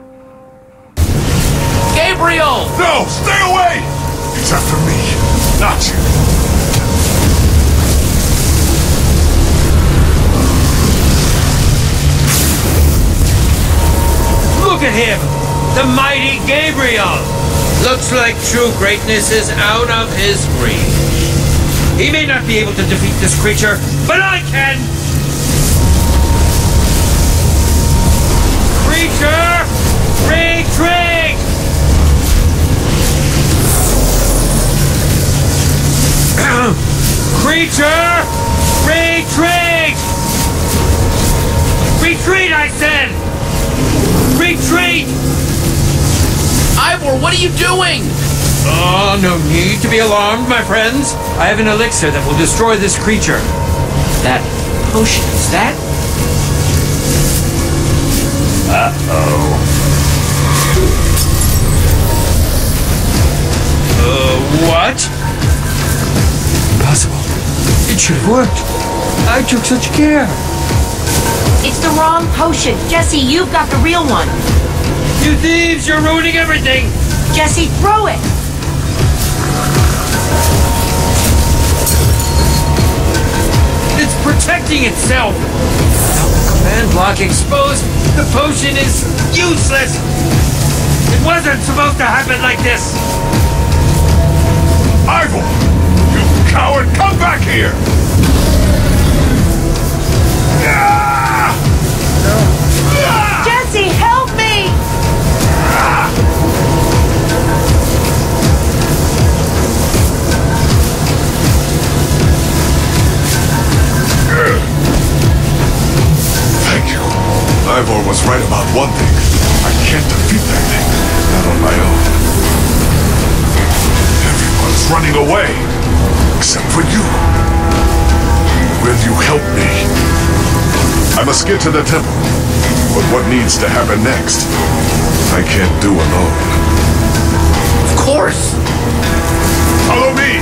Gabriel! No, stay away! It's after me, not you. Look at him! The mighty Gabriel! Looks like true greatness is out of his reach. He may not be able to defeat this creature, but I can! Creature, retreat! Creature, retreat! Retreat, I said! Retreat! Ivor, what are you doing? Oh, no need to be alarmed, my friends. I have an elixir that will destroy this creature. That potion, is that? Uh-oh. Uh, what? Impossible. It should have worked. I took such care. It's the wrong potion. Jesse, you've got the real one. You thieves, you're ruining everything. Jesse, throw it. It's protecting itself. Without the command block exposed, the potion is useless. It wasn't supposed to happen like this. Ivor! You coward! Come back here! Jesse, help me! Thank you. Ivor was right about one thing. I can't defeat that thing. Not on my own. Everyone's running away. Except for you. Will you help me? I must get to the temple. But what needs to happen next, I can't do alone. Of course! Follow me!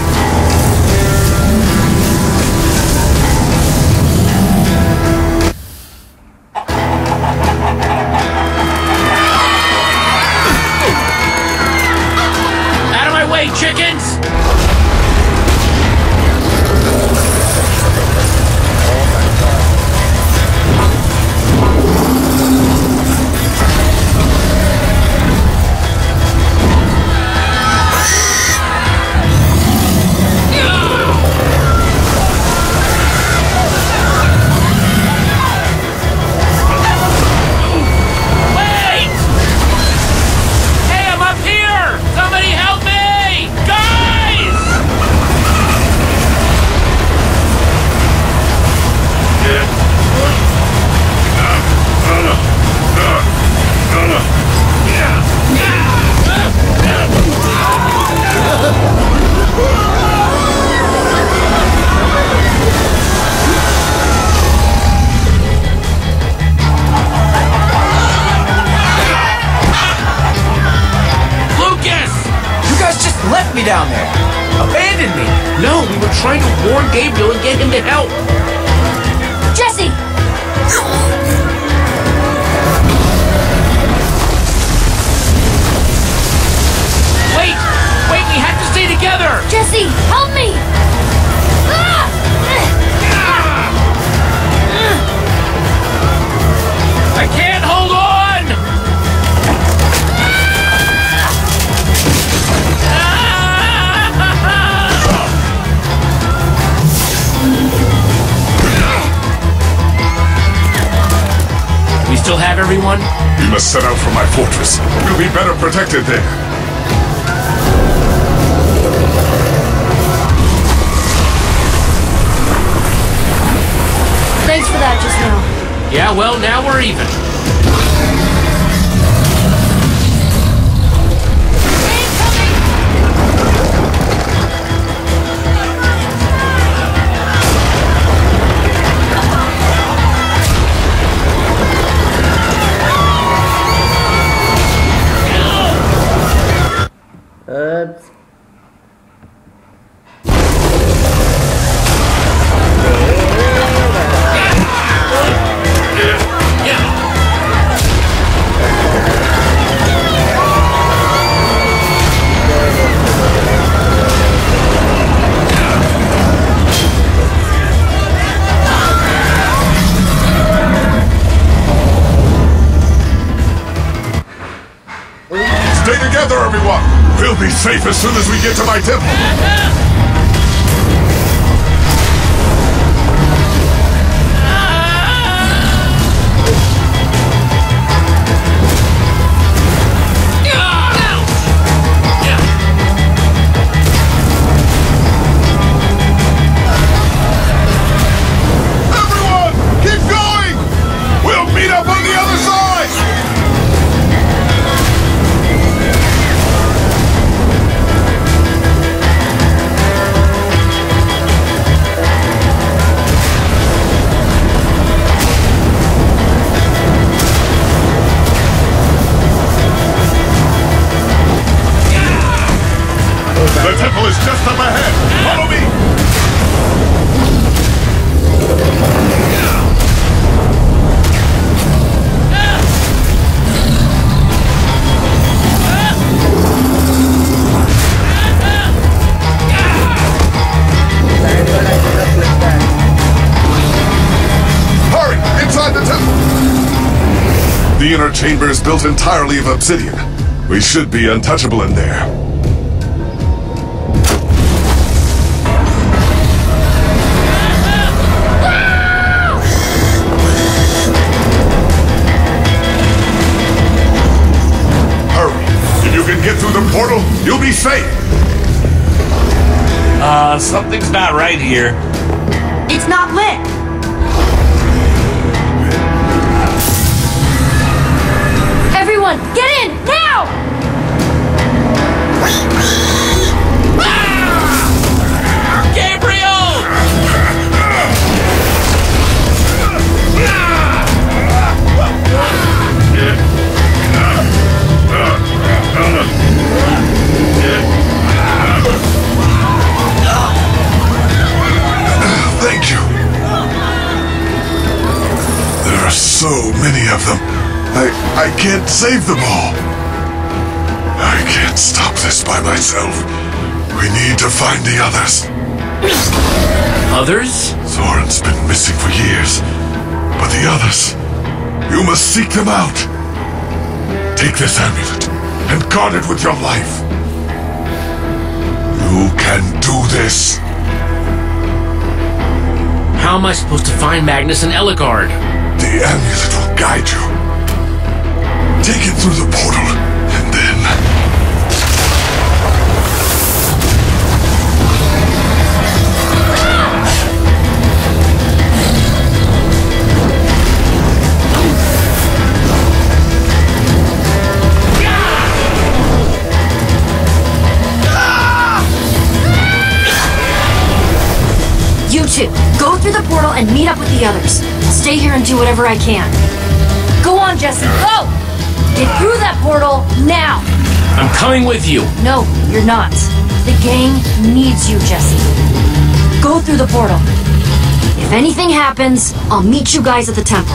Out of my way, chickens! Left me down there. Abandoned me. No, we were trying to warn Gabriel and get him to help. Jesse! Wait! Wait, we have to stay together! Jesse, help me! I can't hold on! We still have everyone? We must set out from my fortress. We'll be better protected there. Thanks for that just now. Yeah, well, now we're even. Oops. Stay together, everyone! We'll be safe as soon as we get to my temple! Everyone! Keep going! We'll meet up our chamber is built entirely of obsidian. We should be untouchable in there. Hurry! If you can get through the portal, you'll be safe! Uh, something's not right here. It's not lit. Everyone, get in, now! Gabriel! Thank you. There are so many of them. I, I can't save them all. I can't stop this by myself. We need to find the others. Others? Soren's been missing for years. But the others, you must seek them out. Take this amulet and guard it with your life. You can do this. How am I supposed to find Magnus and Eligard? The amulet will guide you. Take it through the portal, and then... You two, go through the portal and meet up with the others. I'll stay here and do whatever I can. Go on, Jesse, go! Get through that portal, now! I'm coming with you. No, you're not. The gang needs you, Jesse. Go through the portal. If anything happens, I'll meet you guys at the temple.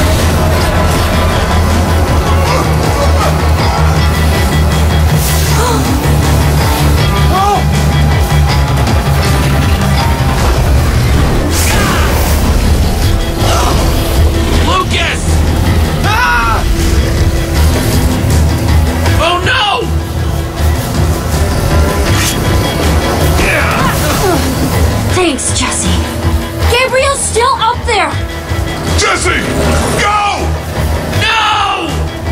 Thanks, Jesse. Gabriel's still up there! Jesse! Go! No!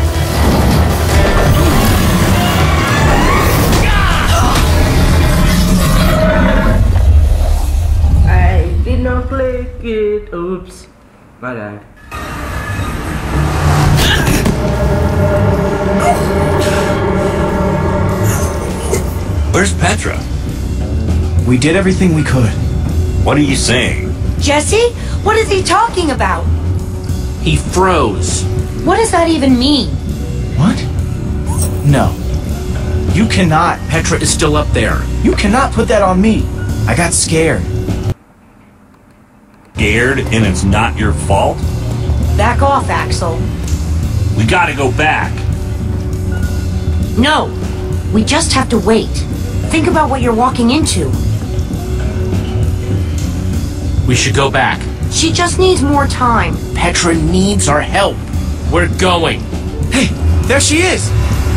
I did not click it. Oops. My bad. Where's Petra? We did everything we could. What are you saying? Jesse? What is he talking about? He froze. What does that even mean? What? No. You cannot. Petra is still up there. You cannot put that on me. I got scared. Scared and it's not your fault? Back off, Axel. We gotta go back. No. We just have to wait. Think about what you're walking into. We should go back. She just needs more time. Petra needs our help. We're going. Hey, there she is!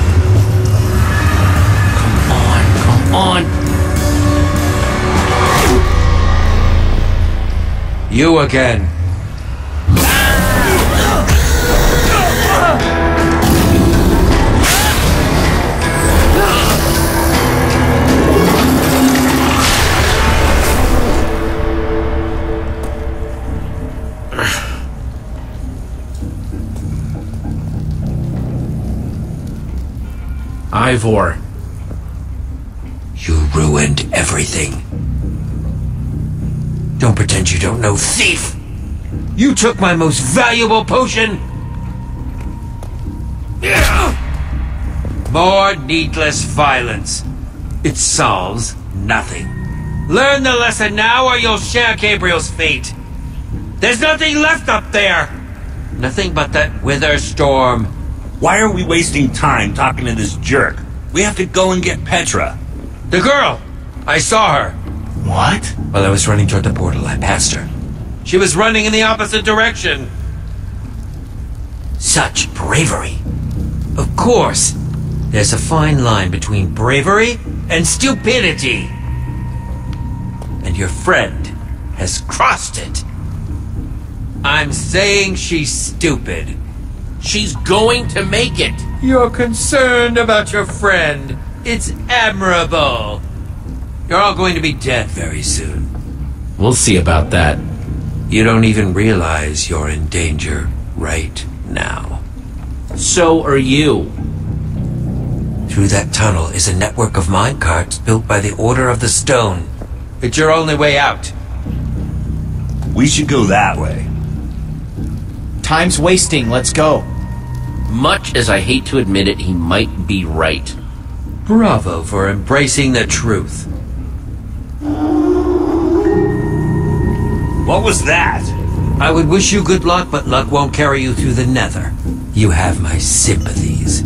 Come on, come on. You again. Ivor. You ruined everything. Don't pretend you don't know, thief! You took my most valuable potion! More needless violence. It solves nothing. Learn the lesson now or you'll share Gabriel's fate. There's nothing left up there! Nothing but that wither storm. Why are we wasting time talking to this jerk? We have to go and get Petra. The girl! I saw her. What? While I was running toward the portal, I passed her. She was running in the opposite direction. Such bravery. Of course, there's a fine line between bravery and stupidity. And your friend has crossed it. I'm saying she's stupid. She's going to make it. You're concerned about your friend. It's admirable. You're all going to be dead very soon. We'll see about that. You don't even realize you're in danger right now. So are you. Through that tunnel is a network of minecarts built by the Order of the Stone. It's your only way out. We should go that way. Time's wasting. Let's go. Much as I hate to admit it, he might be right. Bravo for embracing the truth. What was that? I would wish you good luck, but luck won't carry you through the nether. You have my sympathies.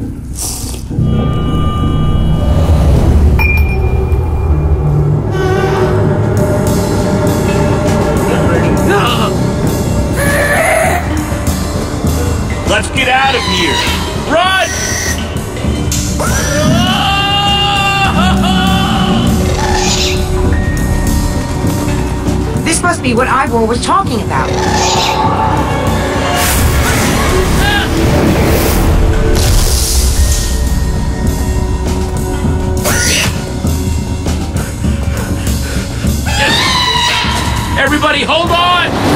Let's get out of here! Run! This must be what Ivor was talking about. Everybody, hold on!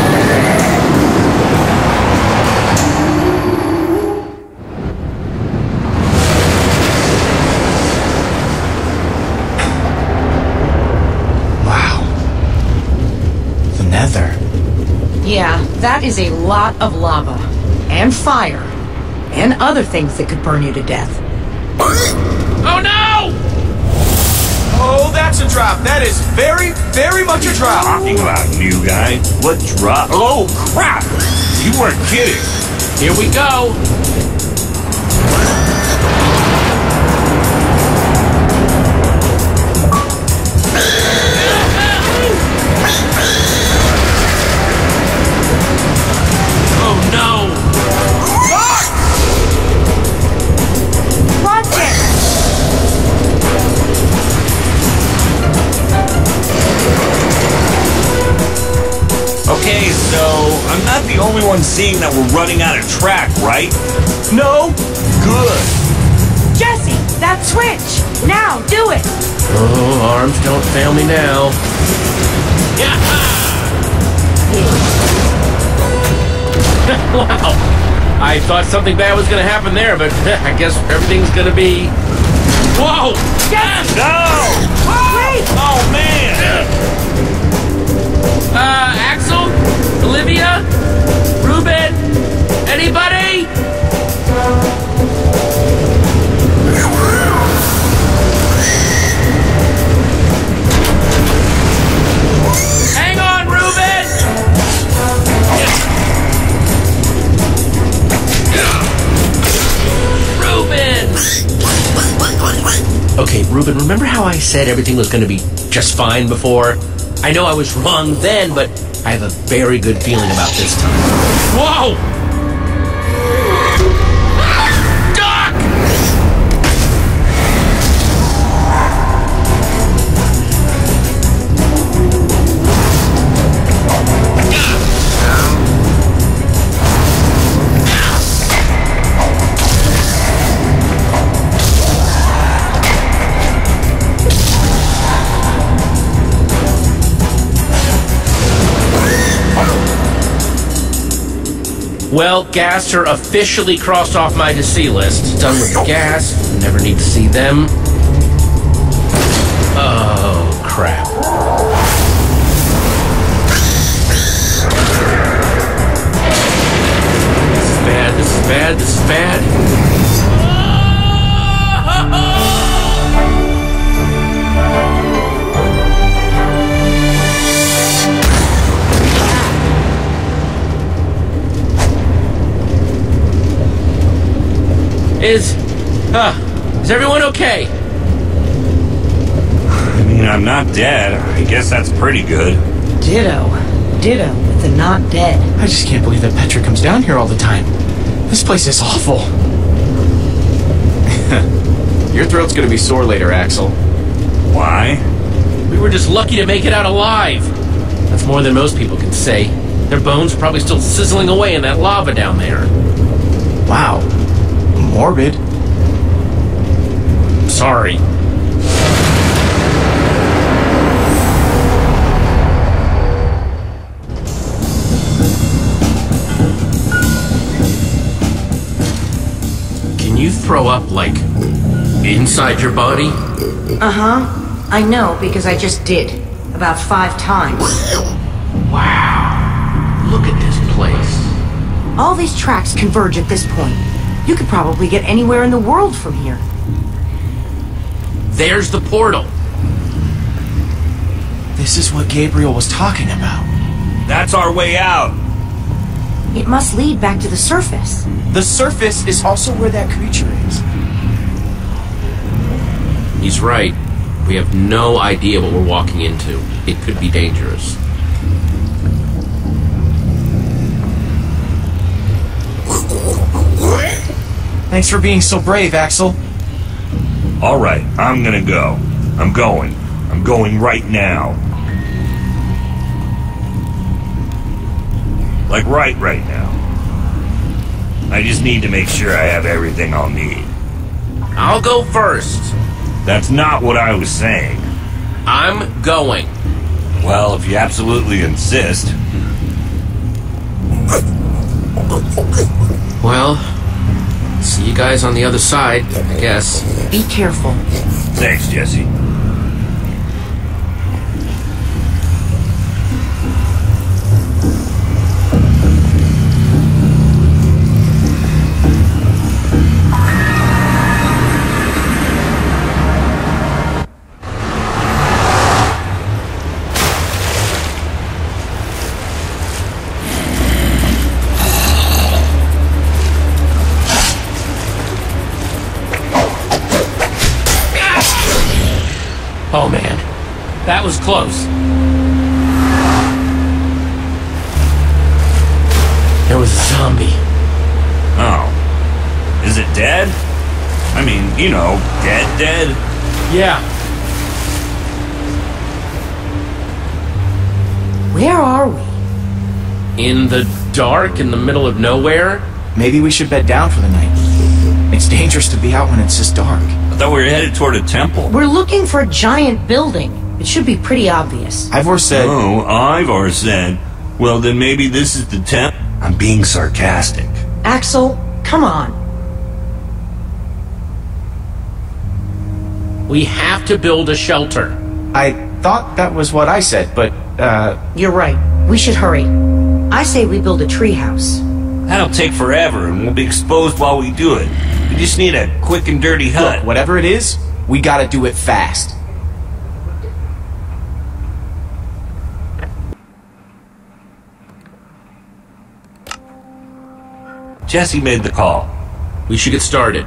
Nether. Yeah, that is a lot of lava. And fire. And other things that could burn you to death. Oh no! Oh, that's a drop. That is very, very much a drop. Talking about, new guy. What drop? Oh, crap! You weren't kidding. Here we go. Oh no! Project! Okay, so I'm not the only one seeing that we're running out of track, right? No? Good. Jesse, that switch! Now, do it! Oh, arms don't fail me now. Wow. I thought something bad was going to happen there, but I guess everything's going to be... Whoa! Yes! No! Wait! Oh, man! Uh, Axel? Olivia? Ruben? Anybody? Hang on, Ruben! Ruben! Okay, Ruben, remember how I said everything was going to be just fine before? I know I was wrong then, but I have a very good feeling about this time. Whoa! Doc! Well, gas are officially crossed off my to see list. Done with the gas. Never need to see them. Oh, crap. This is bad, this is bad, this is bad. Is, uh, is everyone okay? I mean, I'm not dead. I guess that's pretty good. Ditto. Ditto with the not dead. I just can't believe that Petra comes down here all the time. This place is awful. Your throat's gonna be sore later, Axel. Why? We were just lucky to make it out alive. That's more than most people can say. Their bones are probably still sizzling away in that lava down there. Wow. Morbid. Sorry. Can you throw up, like, inside your body? Uh-huh. I know, because I just did. About five times. Wow. Look at this place. All these tracks converge at this point. You could probably get anywhere in the world from here. There's the portal. This is what Gabriel was talking about. That's our way out. It must lead back to the surface. The surface is also where that creature is. He's right. We have no idea what we're walking into. It could be dangerous. Thanks for being so brave, Axel. All right, I'm gonna go. I'm going. I'm going right now. Like right right now. I just need to make sure I have everything I'll need. I'll go first. That's not what I was saying. I'm going. Well, if you absolutely insist. Well, see you guys on the other side, I guess. Be careful. Thanks, Jesse. Oh man, that was close. There was a zombie. Oh. Is it dead? I mean, you know, dead dead? Yeah. Where are we? In the dark, in the middle of nowhere? Maybe we should bed down for the night. It's dangerous to be out when it's this dark. I thought we were headed toward a temple. We're looking for a giant building. It should be pretty obvious. Ivor said... Oh, Ivor said. Well, then maybe this is the temple. I'm being sarcastic. Axel, come on. We have to build a shelter. I thought that was what I said, but, uh... You're right. We should hurry. I say we build a treehouse. That'll take forever, and we'll be exposed while we do it. We just need a quick and dirty hut. Look, whatever it is, we gotta do it fast. Jesse made the call. We should get started.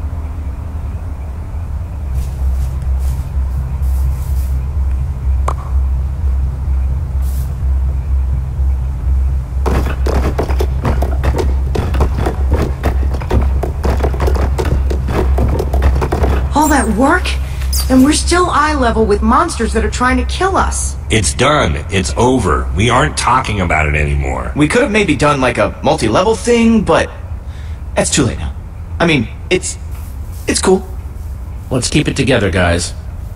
All that work? And we're still eye level with monsters that are trying to kill us. It's done. It's over. We aren't talking about it anymore. We could have maybe done like a multi-level thing, but that's too late now. I mean, it's it's cool. Let's keep it together, guys.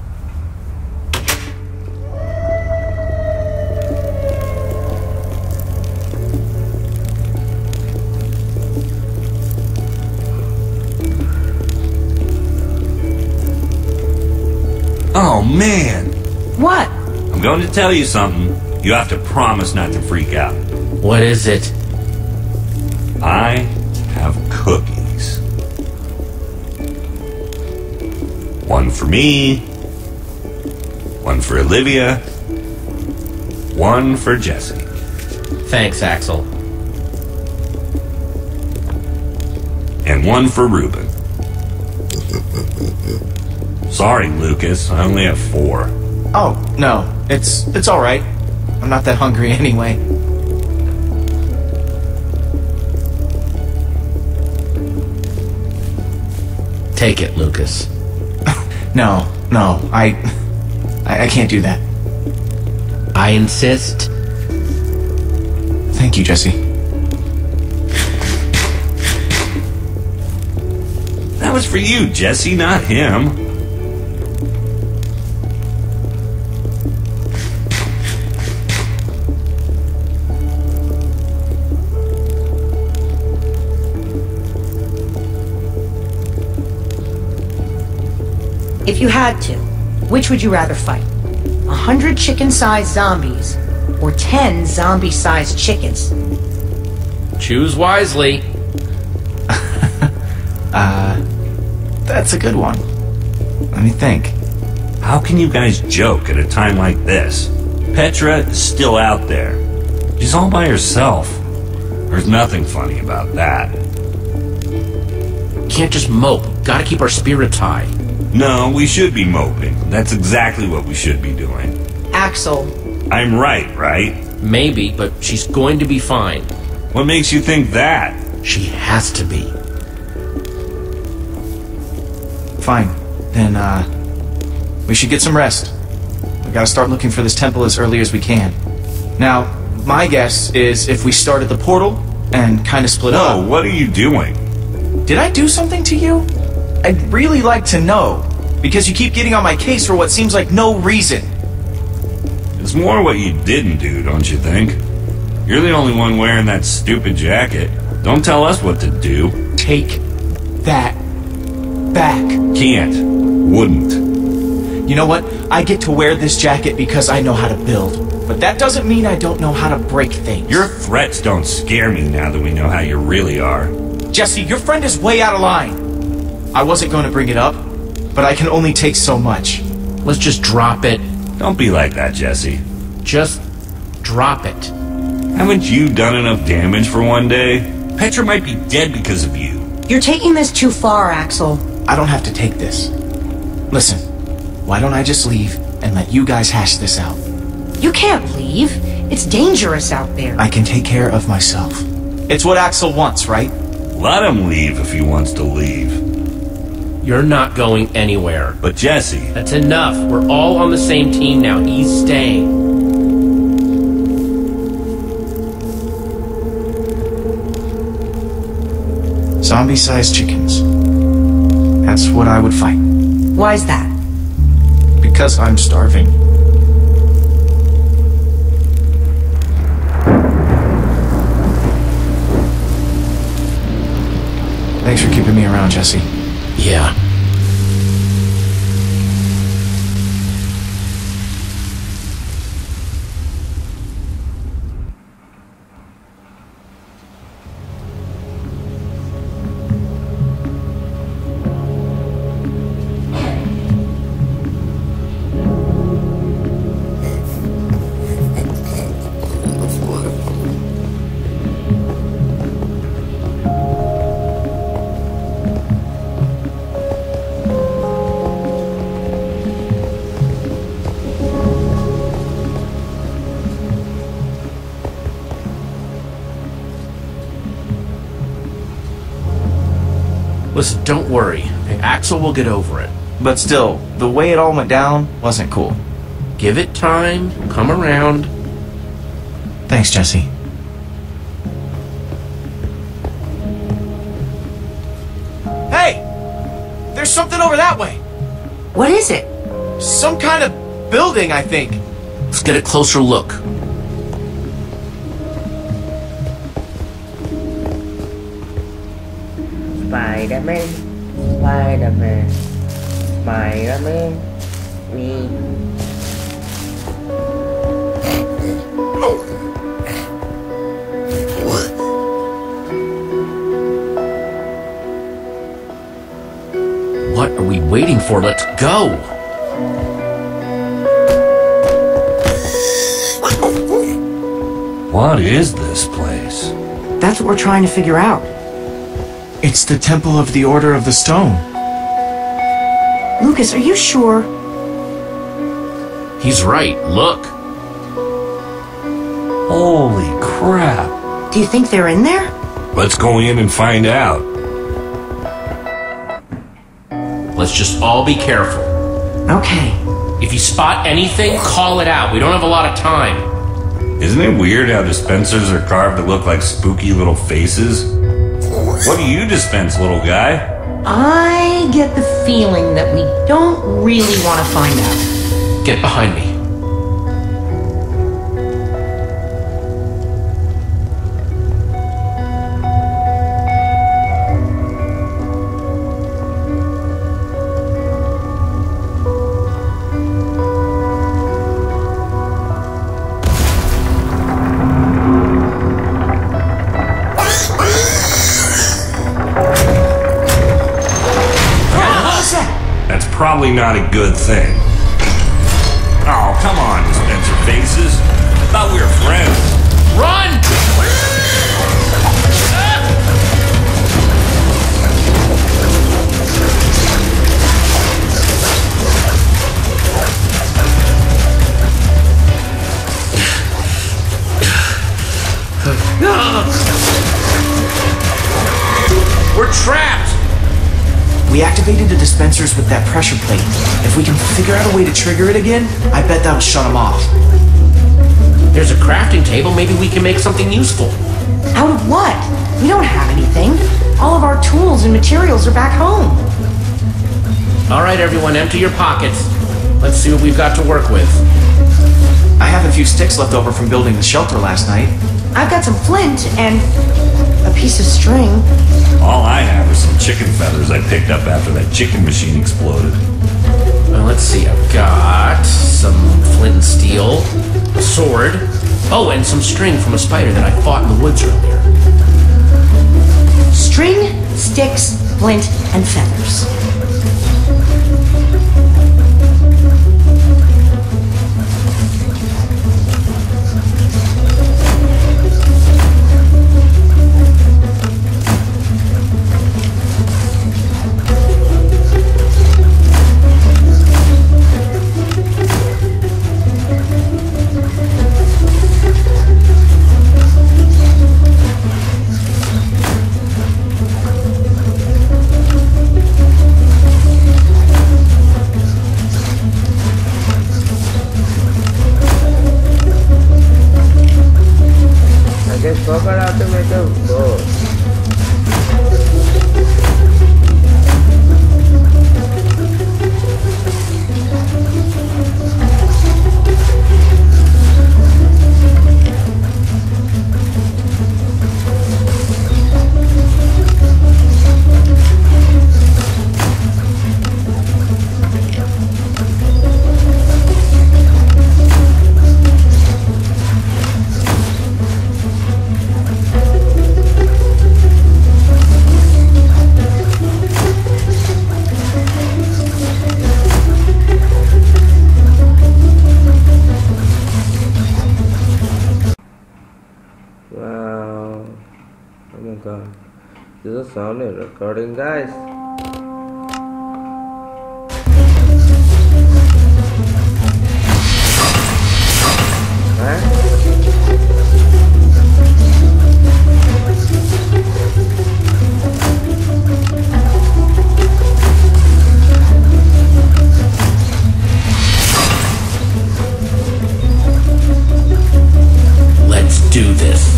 Oh, man. What? I'm going to tell you something. You have to promise not to freak out. What is it? I have cookies. One for me. One for Olivia. One for Jesse. Thanks, Axel. And one for Reuben. Sorry, Lucas. I only have four. Oh, no. It's it's all right. I'm not that hungry anyway. Take it, Lucas. No, no, I, I... I can't do that. I insist. Thank you, Jesse. That was for you, Jesse, not him. If you had to, which would you rather fight? A hundred chicken-sized zombies or ten zombie-sized chickens? Choose wisely. uh, that's a good one. Let me think. How can you guys joke at a time like this? Petra is still out there. She's all by herself. There's nothing funny about that. Can't just mope. Gotta keep our spirits high. No, we should be moping. That's exactly what we should be doing. Axel. I'm right, right? Maybe, but she's going to be fine. What makes you think that? She has to be. Fine. Then, uh, we should get some rest. We gotta start looking for this temple as early as we can. Now, my guess is if we start at the portal and kind of split Whoa, up... Whoa, what are you doing? Did I do something to you? I'd really like to know, because you keep getting on my case for what seems like no reason. It's more what you didn't do, don't you think? You're the only one wearing that stupid jacket. Don't tell us what to do. Take that back. Can't. Wouldn't. You know what? I get to wear this jacket because I know how to build. But that doesn't mean I don't know how to break things. Your threats don't scare me now that we know how you really are. Jesse, your friend is way out of line. I wasn't going to bring it up, but I can only take so much. Let's just drop it. Don't be like that, Jesse. Just drop it. Haven't you done enough damage for one day? Petra might be dead because of you. You're taking this too far, Axel. I don't have to take this. Listen, why don't I just leave and let you guys hash this out? You can't leave. It's dangerous out there. I can take care of myself. It's what Axel wants, right? Let him leave if he wants to leave. You're not going anywhere. But Jesse... That's enough. We're all on the same team now. He's staying. Zombie-sized chickens. That's what I would fight. Why's that? Because I'm starving. Thanks for keeping me around, Jesse. Yeah. Listen, don't worry. Axel will get over it. But still, the way it all went down wasn't cool. Give it time. Come around. Thanks, Jesse. Hey! There's something over that way! What is it? Some kind of building, I think. Let's get a closer look. Spider-Man, Spider-Man, Spider-Man, me. What are we waiting for? Let's go! What is this place? That's what we're trying to figure out. It's the Temple of the Order of the Stone. Lucas, are you sure? He's right. Look. Holy crap. Do you think they're in there? Let's go in and find out. let's just all be careful. Okay. If you spot anything, call it out. We don't have a lot of time. Isn't it weird how dispensers are carved to look like spooky little faces? What do you dispense, little guy? I get the feeling that we don't really want to find out. Get behind me. Probably not a good thing. Oh, come on, dispenser faces. I thought we were friends. Run! We're trapped! We activated the dispensers with that pressure plate. If we can figure out a way to trigger it again, I bet that'll shut them off. There's a crafting table. Maybe we can make something useful. Out of what? We don't have anything. All of our tools and materials are back home. All right, everyone, empty your pockets. Let's see what we've got to work with. I have a few sticks left over from building the shelter last night. I've got some flint and a piece of string. All I have are some chicken feathers I picked up after that chicken machine exploded. Well, let's see. I've got some flint and steel, a sword, oh, and some string from a spider that I fought in the woods earlier. String, sticks, flint, and feathers. Forgot how to make a boat. Wow. Oh my god. This is sound recording, guys. Huh? Let's do this.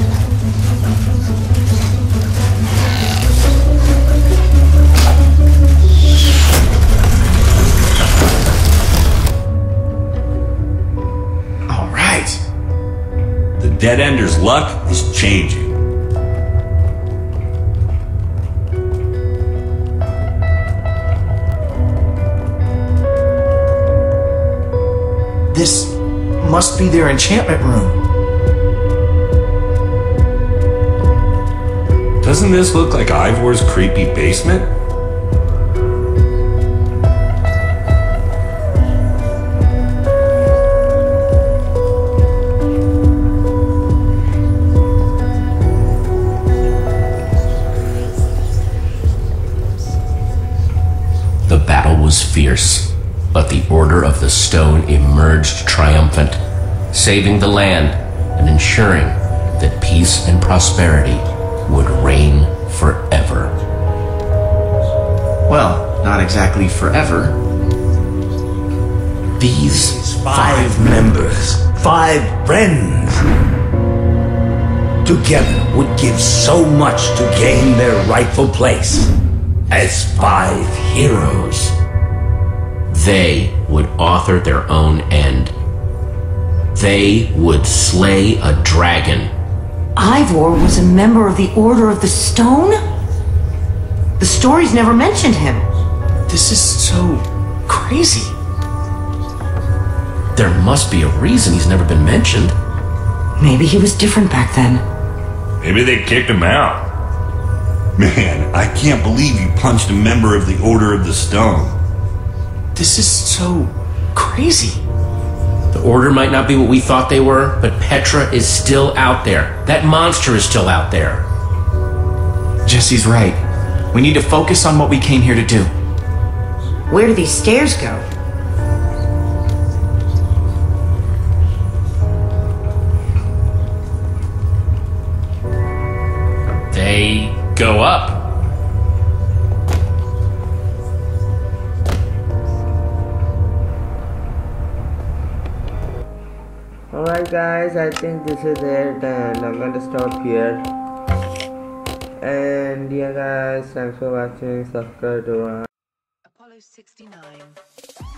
All right. The Dead Ender's luck is changing. This must be their enchantment room. Doesn't this look like Ivor's creepy basement? The battle was fierce, but the Order of the Stone emerged triumphant, saving the land and ensuring that peace and prosperity would reign forever. Well, not exactly forever. These five members, five friends, together would give so much to gain their rightful place as five heroes. They would author their own end. They would slay a dragon. Ivor was a member of the Order of the Stone? The stories never mentioned him. This is so crazy. There must be a reason he's never been mentioned. Maybe he was different back then. Maybe they kicked him out. Man, I can't believe you punched a member of the Order of the Stone. This is so crazy. The Order might not be what we thought they were, but Petra is still out there. That monster is still out there. Jesse's right. We need to focus on what we came here to do. Where do these stairs go? They go up. Alright guys, I think this is it and I'm gonna stop here. And yeah guys, thanks for watching. Subscribe to our Apollo sixty-nine.